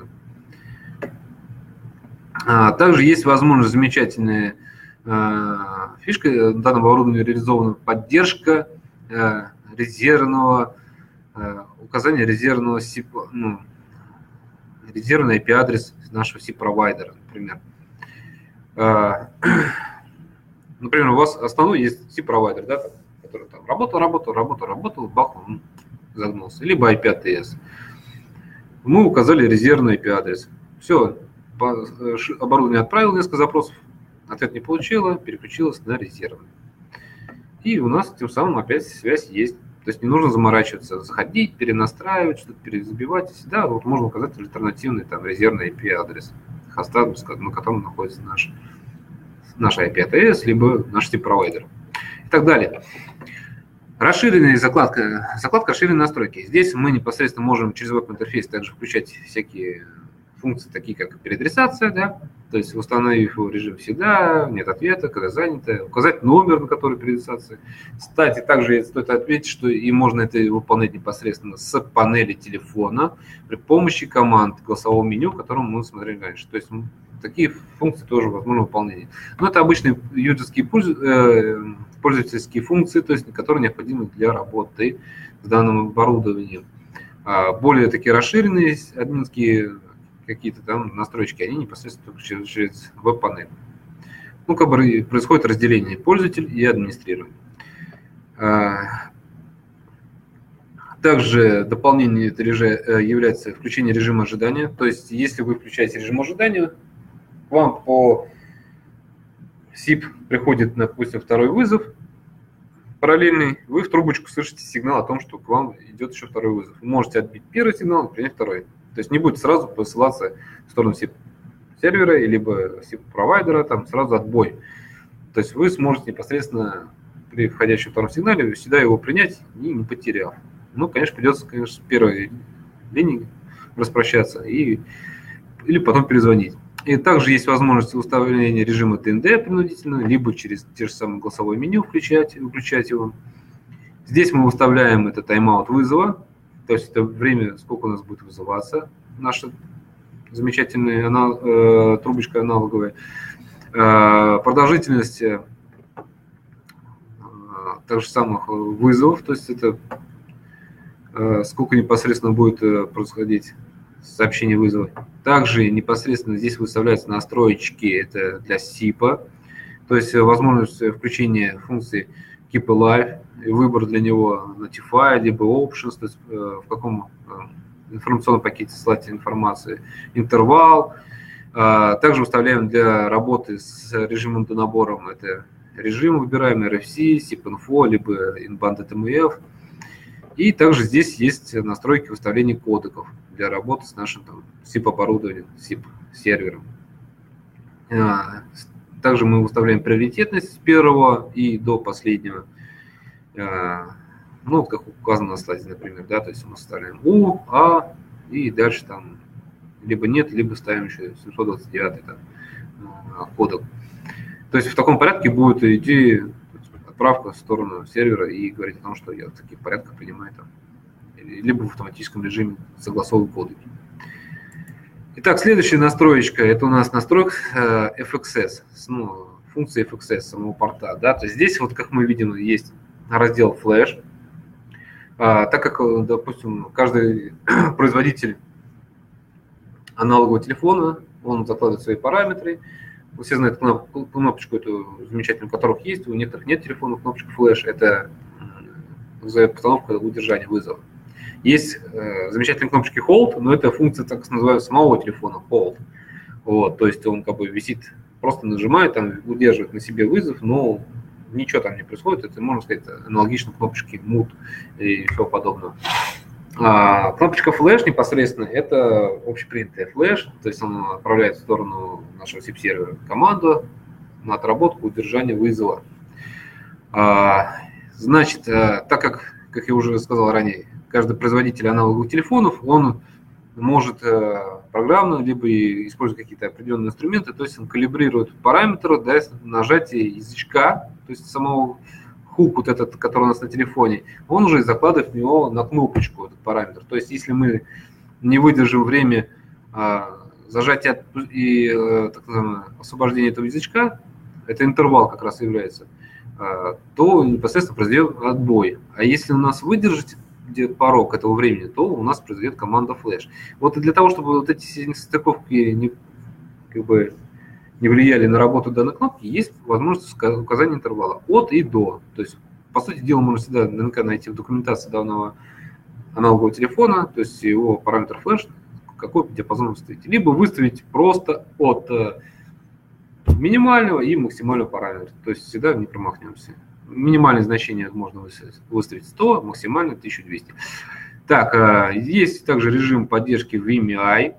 А также есть возможность замечательная а, фишка данного оборудования реализована поддержка а, резервного а, указания резервного сип, ну, резервный ай пи-адрес нашего сип-провайдера, например. А, например, у вас основной есть сип-провайдер, да, который там работал, работал, работал, работал, бах, он загнулся, либо ай пи-эй ти эс. мы указали резервный ай пи-адрес. Все, оборудование отправило несколько запросов, ответ не получило, переключилось на резервный. И у нас тем самым опять связь есть. То есть не нужно заморачиваться, заходить, перенастраивать, что-то перезабивать. Всегда вот можно указать альтернативный там, резервный ай пи-адрес, хоста, на котором находится наш, наш ай пи-эй ти эс, либо наш тип-провайдер и так далее. Расширенная закладка, закладка расширенной настройки. Здесь мы непосредственно можем через веб-интерфейс также включать всякие функции, такие как переадресация, да, то есть установив его режим всегда, нет ответа, когда занято, указать номер, на который переадресация. Кстати, также стоит отметить, что и можно это выполнять непосредственно с панели телефона при помощи команд голосового меню, о котором мы смотрели раньше. То есть такие функции тоже возможно выполнение. Но это обычные юзерские пользовательские функции, то есть которые необходимы для работы с данным оборудованием. Более такие расширенные админские какие-то там настройки, они непосредственно только через, через веб-панель. Ну, как бы происходит разделение пользователь и администрирование. Также дополнение это является включение режима ожидания. То есть, если вы включаете режим ожидания, к вам по сип приходит, допустим, второй вызов параллельный, вы в трубочку слышите сигнал о том, что к вам идет еще второй вызов. Вы можете отбить первый сигнал, принять второй. То есть не будет сразу посылаться в сторону сип-сервера, либо сип-провайдера, там сразу отбой. То есть вы сможете непосредственно при входящем втором сигнале всегда его принять и не потеряв. Ну, конечно, придется, конечно, с первой линии распрощаться и, или потом перезвонить. И также есть возможность установления режима ТНД принудительно, либо через те же самые голосовое меню включать, выключать его. Здесь мы выставляем это тайм-аут вызова, то есть это время, сколько у нас будет вызываться наша замечательная анал, э, трубочка аналоговая. Э, продолжительность э, тех же самых вызовов, то есть это э, сколько непосредственно будет э, происходить сообщение вызова. Также непосредственно здесь выставляются настроечки, это для сипа, то есть возможность включения функции Keep Alive, и выбор для него Notify, либо Options, то есть э, в каком э, информационном пакете слать информацию, интервал. Э, также выставляем для работы с режимом донабором, это режим выбираем эр эф си, SIP-Info, либо Inbound эм эф. И также здесь есть настройки выставления кодеков для работы с нашим там, сип-оборудованием, сип-сервером. Э, также мы выставляем приоритетность с первого и до последнего. Ну, как указано на слайде, например, да, то есть мы ставим У, А, и дальше там либо нет, либо ставим еще семьсот двадцать девятый там, кодек. То есть в таком порядке будет идти отправка в сторону сервера и говорить о том, что я в таких порядках принимаю там, либо в автоматическом режиме согласовываю кодеки. Итак, следующая настроечка, это у нас настройка эф икс эс, ну, функция эф икс эс самого порта, да, то есть здесь вот, как мы видим, есть раздел флеш, а, так как, допустим, каждый производитель аналогового телефона, он закладывает свои параметры, вы все знают кнопку, кнопочку эту замечательную, у которых есть, у некоторых нет телефонов, кнопочка флеш, это постановка удержания вызова. Есть э, замечательные кнопочки hold, но это функция, так называемого, самого телефона hold. Вот, то есть он как бы висит, просто нажимает, там, удерживает на себе вызов, но ничего там не происходит. Это, можно сказать, аналогично кнопочке mute и всего подобного. А, кнопочка flash непосредственно это общепринятая флеш, то есть он отправляет в сторону нашего сип-сервера команду на отработку удержания вызова. А, значит, а, так как, как я уже сказал ранее, каждый производитель аналоговых телефонов, он может а, программно, либо использовать какие-то определенные инструменты, то есть он калибрирует параметры для нажатия язычка, то есть самого хук, вот этот, который у нас на телефоне, он уже закладывает в него на кнопочку этот параметр. То есть если мы не выдержим время а, зажатия и а, так называемое, освобождения этого язычка, это интервал как раз является, а, то непосредственно произойдет отбой. А если у нас выдержать порог этого времени, то у нас произойдет команда флеш. Вот и для того, чтобы вот эти стыковки не, как бы, не влияли на работу данной кнопки, есть возможность указания интервала от и до. То есть, по сути дела, можно всегда наверняка найти в документации данного аналогового телефона, то есть его параметр флеш, какой диапазон выставить. Либо выставить просто от минимального и максимального параметра. То есть всегда не промахнемся. Минимальное значение можно выставить сто, максимальное тысяча двести. Так, есть также режим поддержки ви эм ай.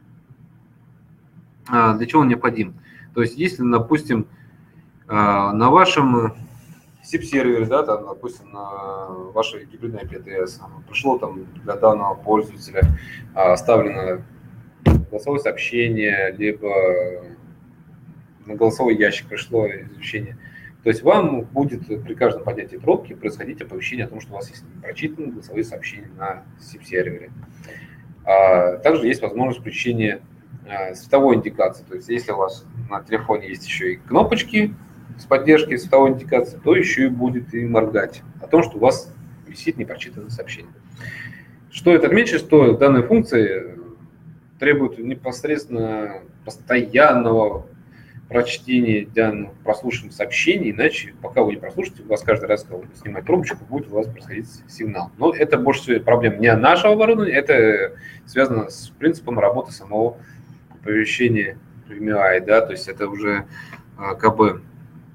Для чего он необходим? То есть, если, допустим, на вашем сип-сервере, да, там, допустим, на вашей гибридной ай пи ти эс пришло там для данного пользователя оставлено голосовое сообщение, либо на голосовой ящик пришло извещение. То есть вам будет при каждом поднятии трубки происходить оповещение о том, что у вас есть прочитанные голосовые сообщения на сип-сервере. А также есть возможность включения а, световой индикации. То есть если у вас на телефоне есть еще и кнопочки с поддержкой световой индикации, то еще и будет и моргать о том, что у вас висит непрочитанное сообщение. Что это отмечу, что данные функции требуют непосредственно постоянного прочтения данных прослушиваемых сообщений, иначе пока вы не прослушаете, у вас каждый раз, когда вы снимаете трубочку, будет у вас происходить сигнал. Но это больше всего проблема не нашего оборудования, это связано с принципом работы самого оповещения ви эм ай, да, то есть это уже как бы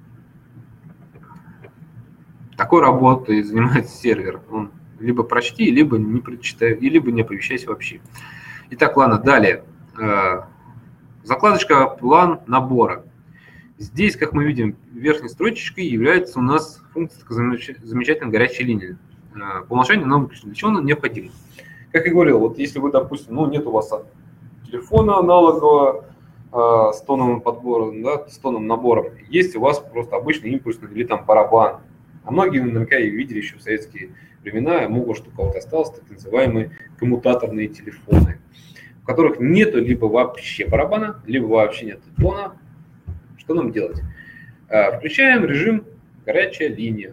такой работой занимается сервер. Он либо прочти, либо не прочитай, либо не оповещайся вообще. Итак, ладно, далее. Закладочка «План набора». Здесь, как мы видим, верхней строчечкой является у нас функция замечательной горячей линии. По умолчанию она выключена. Для чего она необходима? Как я говорил, вот если вы, допустим, ну нет у вас телефона аналогового э, с тоновым подбором, да, с тоновым набором, есть у вас просто обычный импульсный или там барабан. А многие наверняка и видели еще в советские времена, я могу, что у кого-то осталось, так называемые коммутаторные телефоны, в которых нету либо вообще барабана, либо вообще нет тона. Что нам делать? Включаем режим горячая линия.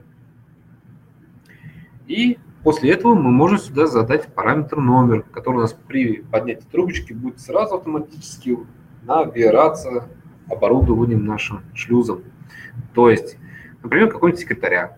И после этого мы можем сюда задать параметр номер, который у нас при поднятии трубочки будет сразу автоматически набираться оборудованием нашим шлюзом. То есть, например, какого-нибудь секретаря.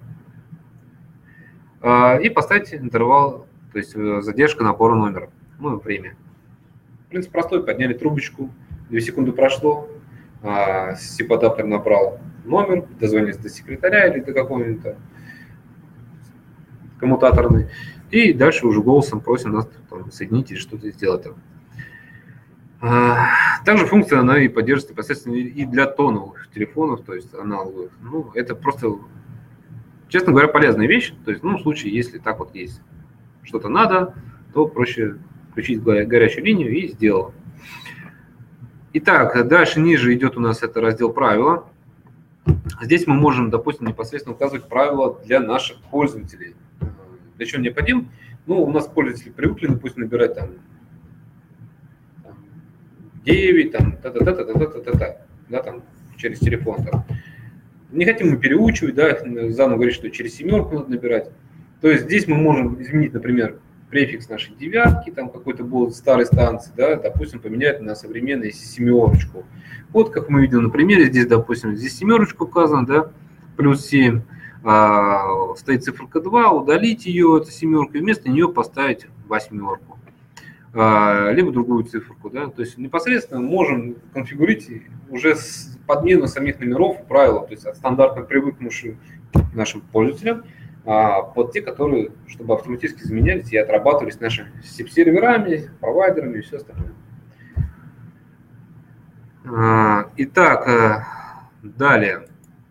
И поставить интервал, то есть задержка набора номера, ну, время. В принципе, простой, подняли трубочку, две секунды прошло, сип-адаптер набрал номер, дозвонились до секретаря или до какого-нибудь коммутаторный, и дальше уже голосом просим нас там, соединить или что-то сделать. Также функция она и поддерживается непосредственно и для тоновых телефонов, то есть аналоговых. Ну, это просто, честно говоря, полезная вещь. То есть, ну, в случае, если так вот есть что-то надо, то проще включить горячую линию и сделал. Итак, дальше ниже идет у нас это раздел правила. Здесь мы можем, допустим, непосредственно указывать правила для наших пользователей. Для чего необходим? Ну, у нас пользователи привыкли, допустим, набирать там девять, там, та-та-та-та-та-та-та, да, там, через телефон. Там. Не хотим мы переучивать, да, заново говорить, что через семерку надо набирать. То есть здесь мы можем изменить, например, префикс нашей девятки, там какой-то был старой станции, да, допустим, поменять на современную семерочку. Вот как мы видим на примере, здесь, допустим, здесь семерочка указана, да, плюс семь, а, стоит циферка два, удалить ее, эту семерку, и вместо нее поставить восьмерку, а, либо другую циферку, да, то есть непосредственно можем конфигурировать уже с подмену самих номеров правила, то есть от стандартно привыкнувших нашим пользователям, под те, которые, чтобы автоматически заменялись и отрабатывались нашими сип-серверами, провайдерами и все остальное. Итак, далее.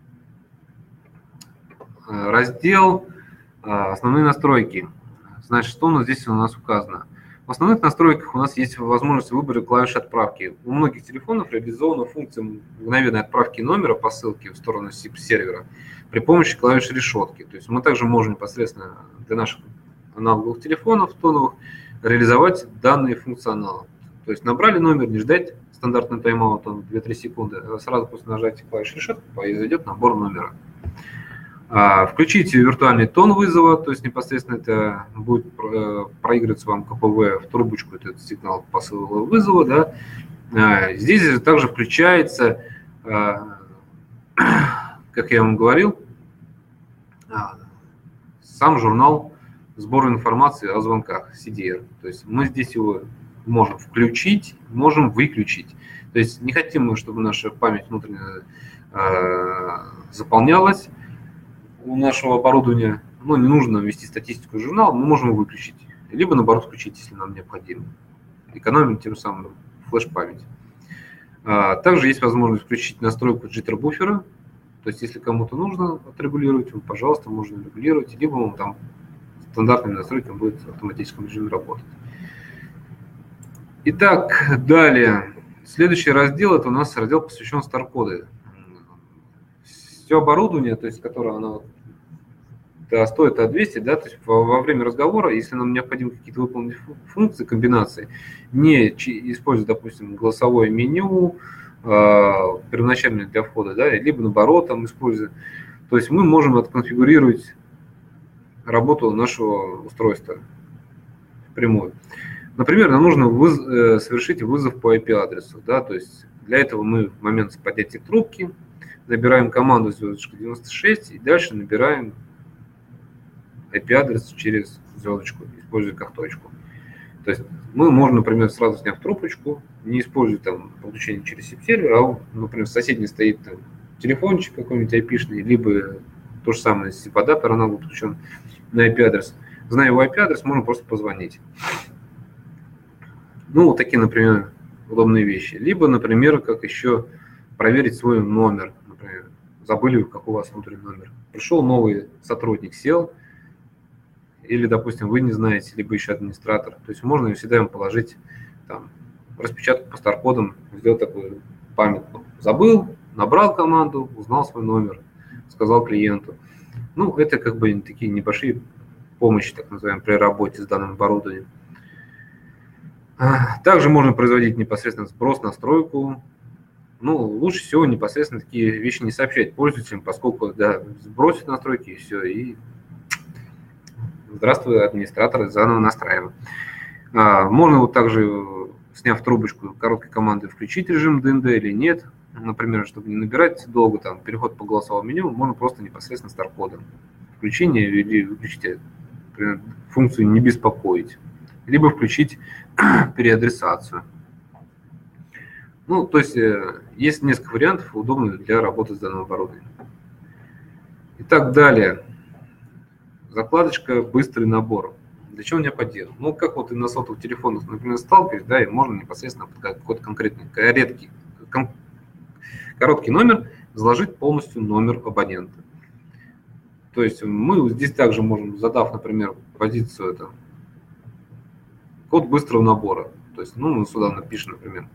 Раздел «Основные настройки». Значит, что у нас здесь у нас указано? В основных настройках у нас есть возможность выбора клавиш отправки. У многих телефонов реализована функция мгновенной отправки номера по ссылке в сторону сип-сервера при помощи клавиш решетки. То есть мы также можем непосредственно для наших аналоговых телефонов тоновых реализовать данные функционалы. То есть набрали номер, не ждать стандартный тайм-аут две-три секунды, а сразу после нажатия клавиш решетки произойдет набор номера. Включите виртуальный тон вызова, то есть непосредственно это будет проигрываться вам ка пэ вэ в трубочку, этот сигнал посыла вызова. Да. Здесь также включается, как я вам говорил, сам журнал сбора информации о звонках, си ди ар. То есть мы здесь его можем включить, можем выключить. То есть не хотим мы, чтобы наша память внутренняя э, заполнялась у нашего оборудования. Ну, не нужно ввести статистику в журнал, мы можем его выключить. Либо, наоборот, включить, если нам необходимо. Экономим тем самым флеш-память. А, также есть возможность включить настройку джиттер-буфера. То есть, если кому-то нужно отрегулировать, он, пожалуйста, можно регулировать, либо он там стандартными настройками будет в автоматическом режиме работать. Итак, далее. Следующий раздел, это у нас раздел, посвящен стар-коды. Все оборудование, то есть, которое оно да, стоит А двести, да, то есть во, во время разговора, если нам необходимы какие-то выполнить функции, комбинации, не используя, допустим, голосовое меню, э, первоначальное для входа, да, либо наоборот, там используя, то есть мы можем отконфигурировать работу нашего устройства впрямую. Например, нам нужно выз, э, совершить вызов по ай пи-адресу, да, то есть для этого мы в момент поднятия трубки набираем команду звездочка девяносто шесть и дальше набираем ай пи-адрес через звездочку, используя как точку. То есть мы можем, например, сразу сняв трубочку, не используя там подключение через сип-сервер, а, например, в соседней стоит там телефончик какой-нибудь ай пи-шный, либо то же самое сип-адаптер аналог подключен на ай пи-адрес. Зная его ай пи-адрес, можно просто позвонить. Ну, вот такие, например, удобные вещи. Либо, например, как еще проверить свой номер. Например, забыли, как у вас внутренний номер. Пришел новый сотрудник, сел, или, допустим, вы не знаете, либо еще администратор. То есть можно всегда ему положить там, распечатку по стар-кодам, сделать такую памятку. Забыл, набрал команду, узнал свой номер, сказал клиенту. Ну, это как бы такие небольшие помощи, так называемые, при работе с данным оборудованием. Также можно производить непосредственно сброс, настройку. Ну, лучше всего непосредственно такие вещи не сообщать пользователям, поскольку да, сбросят настройки и все, и здравствуй, администратор, заново настраиваем. Можно вот также, сняв трубочку короткой команды, включить режим ди эн ди или нет. Например, чтобы не набирать долго там переход по голосовому меню, можно просто непосредственно стар-кодом включение или выключить, например, функцию «не беспокоить», либо включить переадресацию. Ну, то есть есть несколько вариантов, удобных для работы с данным оборудованием. Итак, далее. Закладочка «Быстрый набор». Для чего необходимо? Ну, как вот и на сотовых телефонах, например, сталкиваешь, да, и можно непосредственно под какой-то конкретный, редкий, кон, короткий номер заложить полностью номер абонента. То есть мы здесь также можем, задав, например, позицию, это код быстрого набора. То есть, ну, мы сюда напишем, например,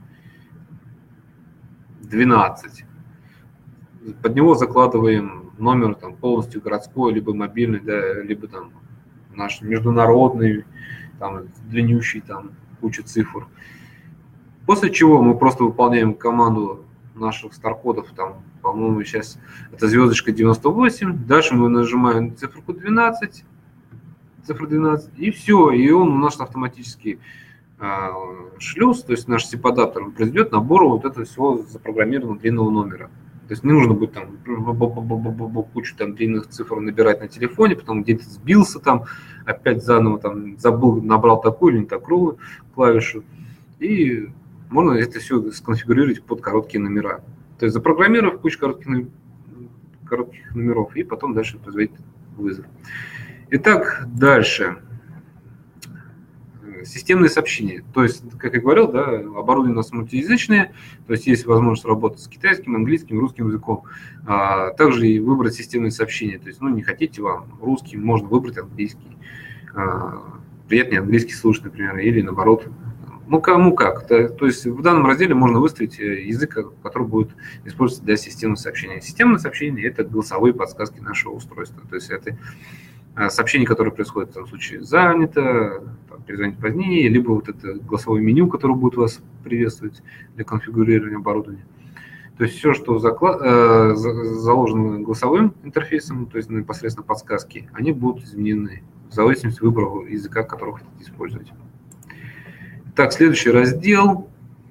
двенадцать. Под него закладываем номер там, полностью городской, либо мобильный, да, либо там наш международный, там, длиннющий, там, куча цифр. После чего мы просто выполняем команду наших стар-кодов, там, по-моему, сейчас это звездочка девяносто восемь. Дальше мы нажимаем циферку двенадцать, цифру двенадцать, и все, и он у нас автоматически э, шлюз, то есть наш сип-адаптер произведет набор вот этого всего запрограммированного длинного номера. То есть не нужно будет там кучу там длинных цифр набирать на телефоне, потом где-то сбился там, опять заново там забыл, набрал такую или не такую клавишу. И можно это все сконфигурировать под короткие номера. То есть запрограммировав кучу коротких, коротких номеров и потом дальше производить вызов. Итак, дальше. Системные сообщения. То есть, как я говорил, да, оборудование у нас мультиязычное, то есть есть возможность работать с китайским, английским, русским языком. А также и выбрать системные сообщения. То есть, ну, не хотите вам русский, можно выбрать английский. А, приятнее английский слушать, например, или наоборот. Ну, кому как. То, то есть, в данном разделе можно выставить язык, который будет использоваться для системных сообщений. Системные сообщения – это голосовые подсказки нашего устройства. То есть, это сообщение, которое происходит в этом случае занято, там, перезвонить позднее, либо вот это голосовое меню, которое будет вас приветствовать для конфигурирования оборудования. То есть все, что заклад... э, заложено голосовым интерфейсом, то есть непосредственно подсказки, они будут изменены в зависимости от выбора языка, который вы хотите использовать. Так, следующий раздел.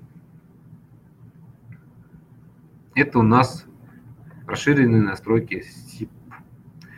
Это у нас расширенные настройки сип.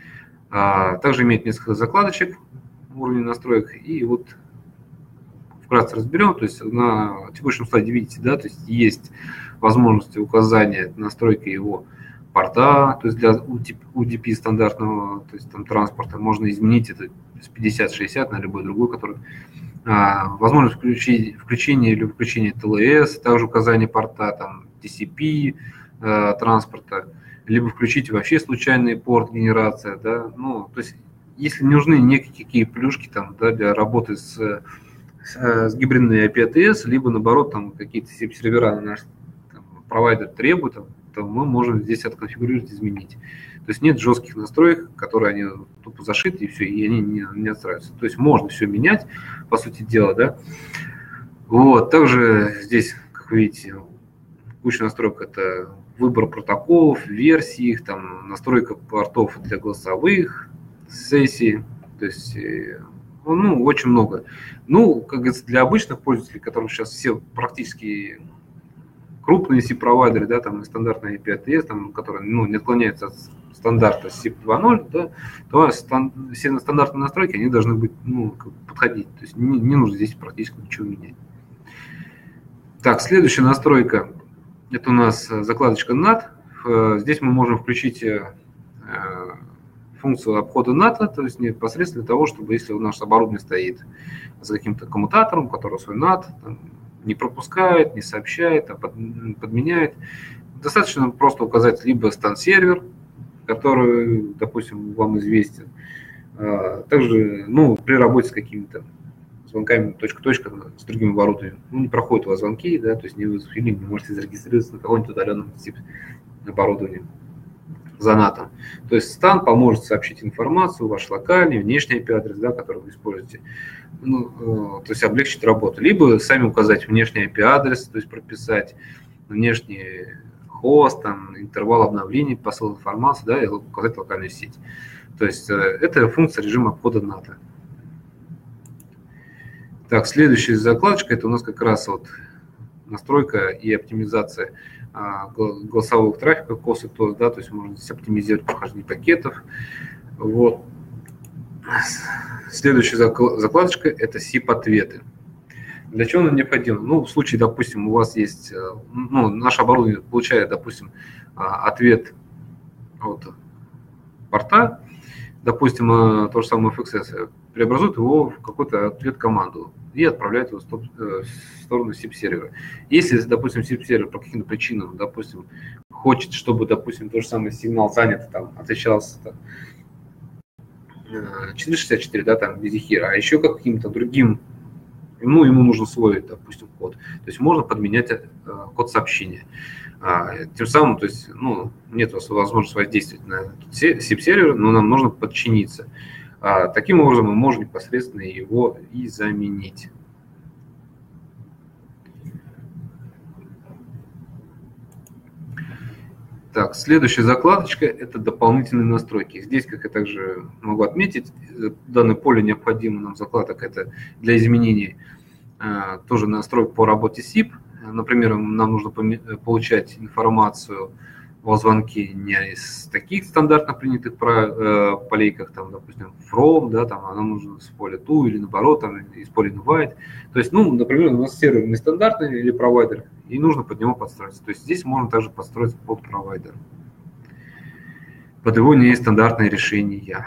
Также имеет несколько закладочек уровня настроек. И вот вкратце разберем. То есть на текущем слайде видите, да, то есть есть возможности указания настройки его порта, то есть для ю ди пи стандартного, то есть там транспорта можно изменить это с пятьдесят шестьдесят на любой другой, который а, возможность включить, включения или выключения тэ эл эс, также указание порта, там ти си пи а, транспорта, либо включить вообще случайный порт генерация, да, ну, то есть если нужны некие плюшки там, да, для работы с, с, с гибридной ай пи эй ти эс, либо наоборот там какие-то сервера наш там, провайдер требует, там, то мы можем здесь отконфигурировать, изменить. То есть нет жестких настроек, которые они тупо зашиты и все, и они не, не отстраиваются. То есть можно все менять, по сути дела, да. Вот, также здесь, как вы видите, куча настроек, это выбор протоколов, версий их, там настройка портов для голосовых сессий, то есть, ну, очень много. Ну, как говорится, для обычных пользователей, которым сейчас все практически крупные си-провайдеры, да, там и стандартные ай пи эй ти эс, там, которые, ну, не отклоняются от стандарта сип два ноль, да, то стан, все стандартные настройки, они должны быть, ну, подходить. То есть не, не нужно здесь практически ничего менять. Так, следующая настройка, это у нас закладочка нат. Здесь мы можем включить функцию обхода ната, то есть непосредственно для того, чтобы если у нас оборудование стоит за каким-то коммутатором, у которого свой нат, там, не пропускает, не сообщает, а под, подменяет. Достаточно просто указать либо стан-сервер, который, допустим, вам известен. А, также, ну, при работе с какими-то звонками точка-точка с другим оборудованием, ну, не проходят у вас звонки, да, то есть не вызов или не можете зарегистрироваться на каком-нибудь удаленном типе оборудования за натом. То есть стан поможет сообщить информацию, ваш локальный, внешний ай пи адрес, да, который вы используете, ну, то есть облегчить работу. Либо сами указать внешний ай пи адрес, то есть прописать внешний хост, там, интервал обновлений, посыл информации, да, и указать локальную сеть. То есть это функция режима обхода ната. Так, следующая закладочка, это у нас как раз вот настройка и оптимизация голосового трафика, кос и тос, да, то есть можно здесь оптимизировать прохождение пакетов. Вот. Следующая закладочка – это сип-ответы. Для чего она необходима? Ну, в случае, допустим, у вас есть, ну, наше оборудование получает, допустим, ответ от порта, допустим, то же самое эф икс эс, преобразует его в какой-то ответ команду и отправляет его в сторону сип-сервера. Если, допустим, сип-сервер по каким-то причинам, допустим, хочет, чтобы, допустим, тот же самый сигнал занят, там, отвечался там, четыреста шестьдесят четыре, да, там, без эфира, а еще каким-то другим, ну, ему нужен свой, допустим, код. То есть можно подменять э, код сообщения. А, тем самым, то есть, ну, нет возможности воздействовать на сип-сервер, но нам нужно подчиниться. А, таким образом мы можем непосредственно его и заменить. Так, следующая закладочка – это дополнительные настройки. Здесь, как я также могу отметить, данное поле необходимо нам закладок – это для изменений э, тоже настроек по работе сип. Например, нам нужно получать информацию о звонке не из таких стандартно принятых про, э, полей, как, там, допустим, from, да, там, а нам нужно с поля to или наоборот, там, из поля invite. То есть, ну, например, у нас сервер нестандартный или провайдер, и нужно под него подстроиться. То есть здесь можно также подстроиться под провайдер. Под его нестандартные решения.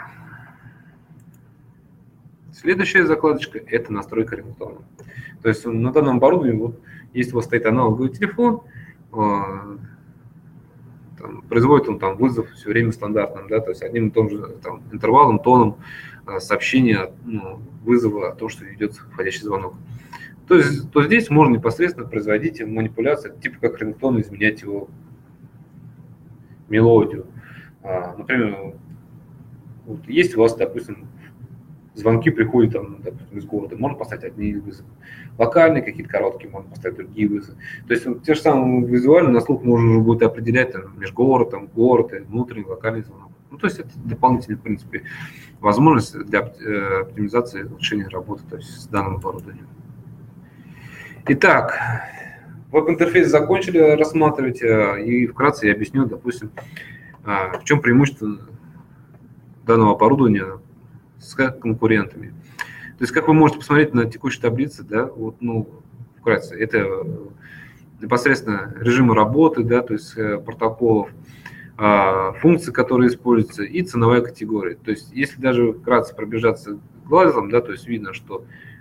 Следующая закладочка – это настройка рингтона. То есть на данном оборудовании, вот, если у вас стоит аналоговый телефон, э, там, производит он там вызов все время стандартным, да, то есть одним и том же там, интервалом, тоном э, сообщения, ну, вызова о том, что идет входящий звонок. То есть то здесь можно непосредственно производить манипуляции, типа как рингтон, изменять его мелодию. А, например, вот есть у вас, допустим, звонки приходят там, допустим, из города, можно поставить одни вызовы. Локальные какие-то короткие, можно поставить другие вызовы. То есть вот, те же самые визуально на слух можно уже будет определять там, межгород, там, город, внутренний, локальный звонок. Ну, то есть это дополнительная, в принципе, возможность для оптимизации и улучшения работы, то есть с данным оборудованием. Итак, веб-интерфейс закончили рассматривать, и вкратце я объясню, допустим, в чем преимущество данного оборудования с конкурентами. То есть, как вы можете посмотреть на текущей таблице, да, вот, ну, вкратце, это непосредственно режимы работы, да, то есть протоколов, функции, которые используются, и ценовая категория. То есть, если даже вкратце пробежаться глазом, да, то есть видно, что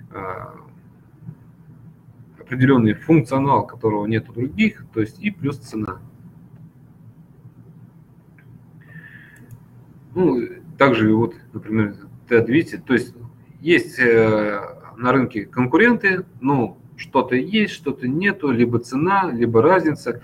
определенный функционал, которого нет у других, то есть и плюс цена. Ну, также вот, например, Т двести, то есть есть на рынке конкуренты, но что-то есть, что-то нету, либо цена, либо разница.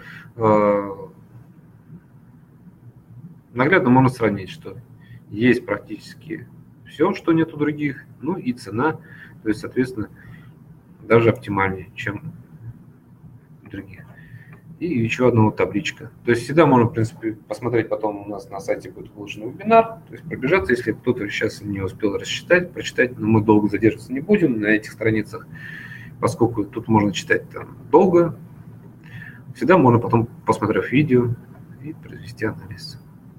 Наглядно можно сравнить, что есть практически все, что нет у других, ну и цена, то есть, соответственно, даже оптимальнее, чем у других. И еще одна вот табличка. То есть всегда можно, в принципе, посмотреть, потом у нас на сайте будет выложен вебинар, то есть пробежаться, если кто-то сейчас не успел рассчитать, прочитать, но мы долго задерживаться не будем на этих страницах, поскольку тут можно читать там долго. Всегда можно потом, посмотрев видео, и произвести анализ.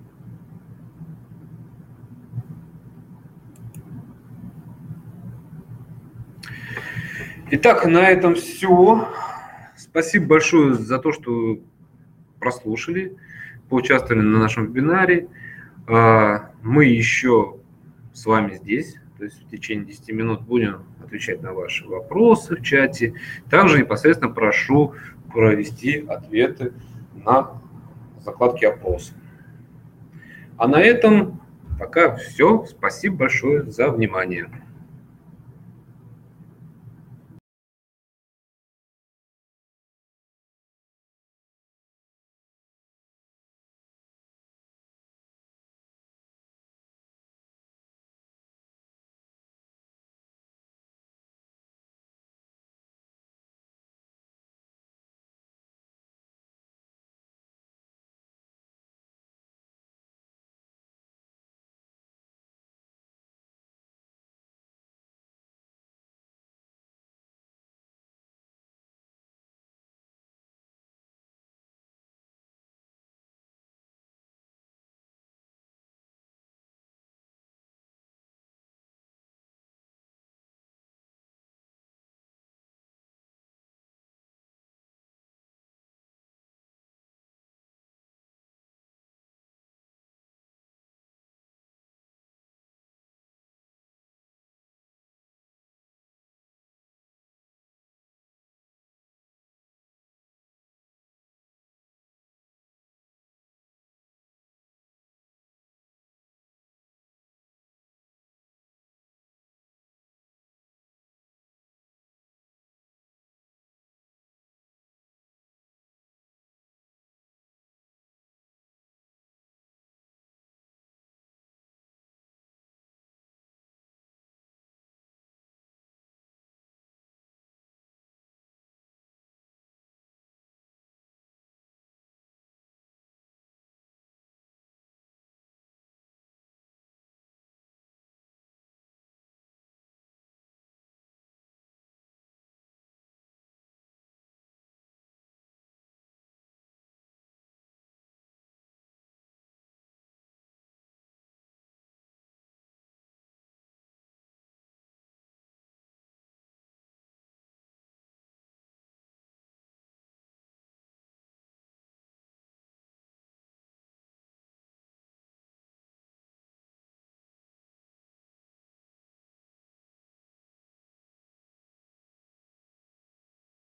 Итак, на этом все. Спасибо большое за то, что прослушали, поучаствовали на нашем вебинаре. Мы еще с вами здесь, то есть в течение десяти минут будем отвечать на ваши вопросы в чате. Также непосредственно прошу провести ответы на закладки опроса. А на этом пока все. Спасибо большое за внимание.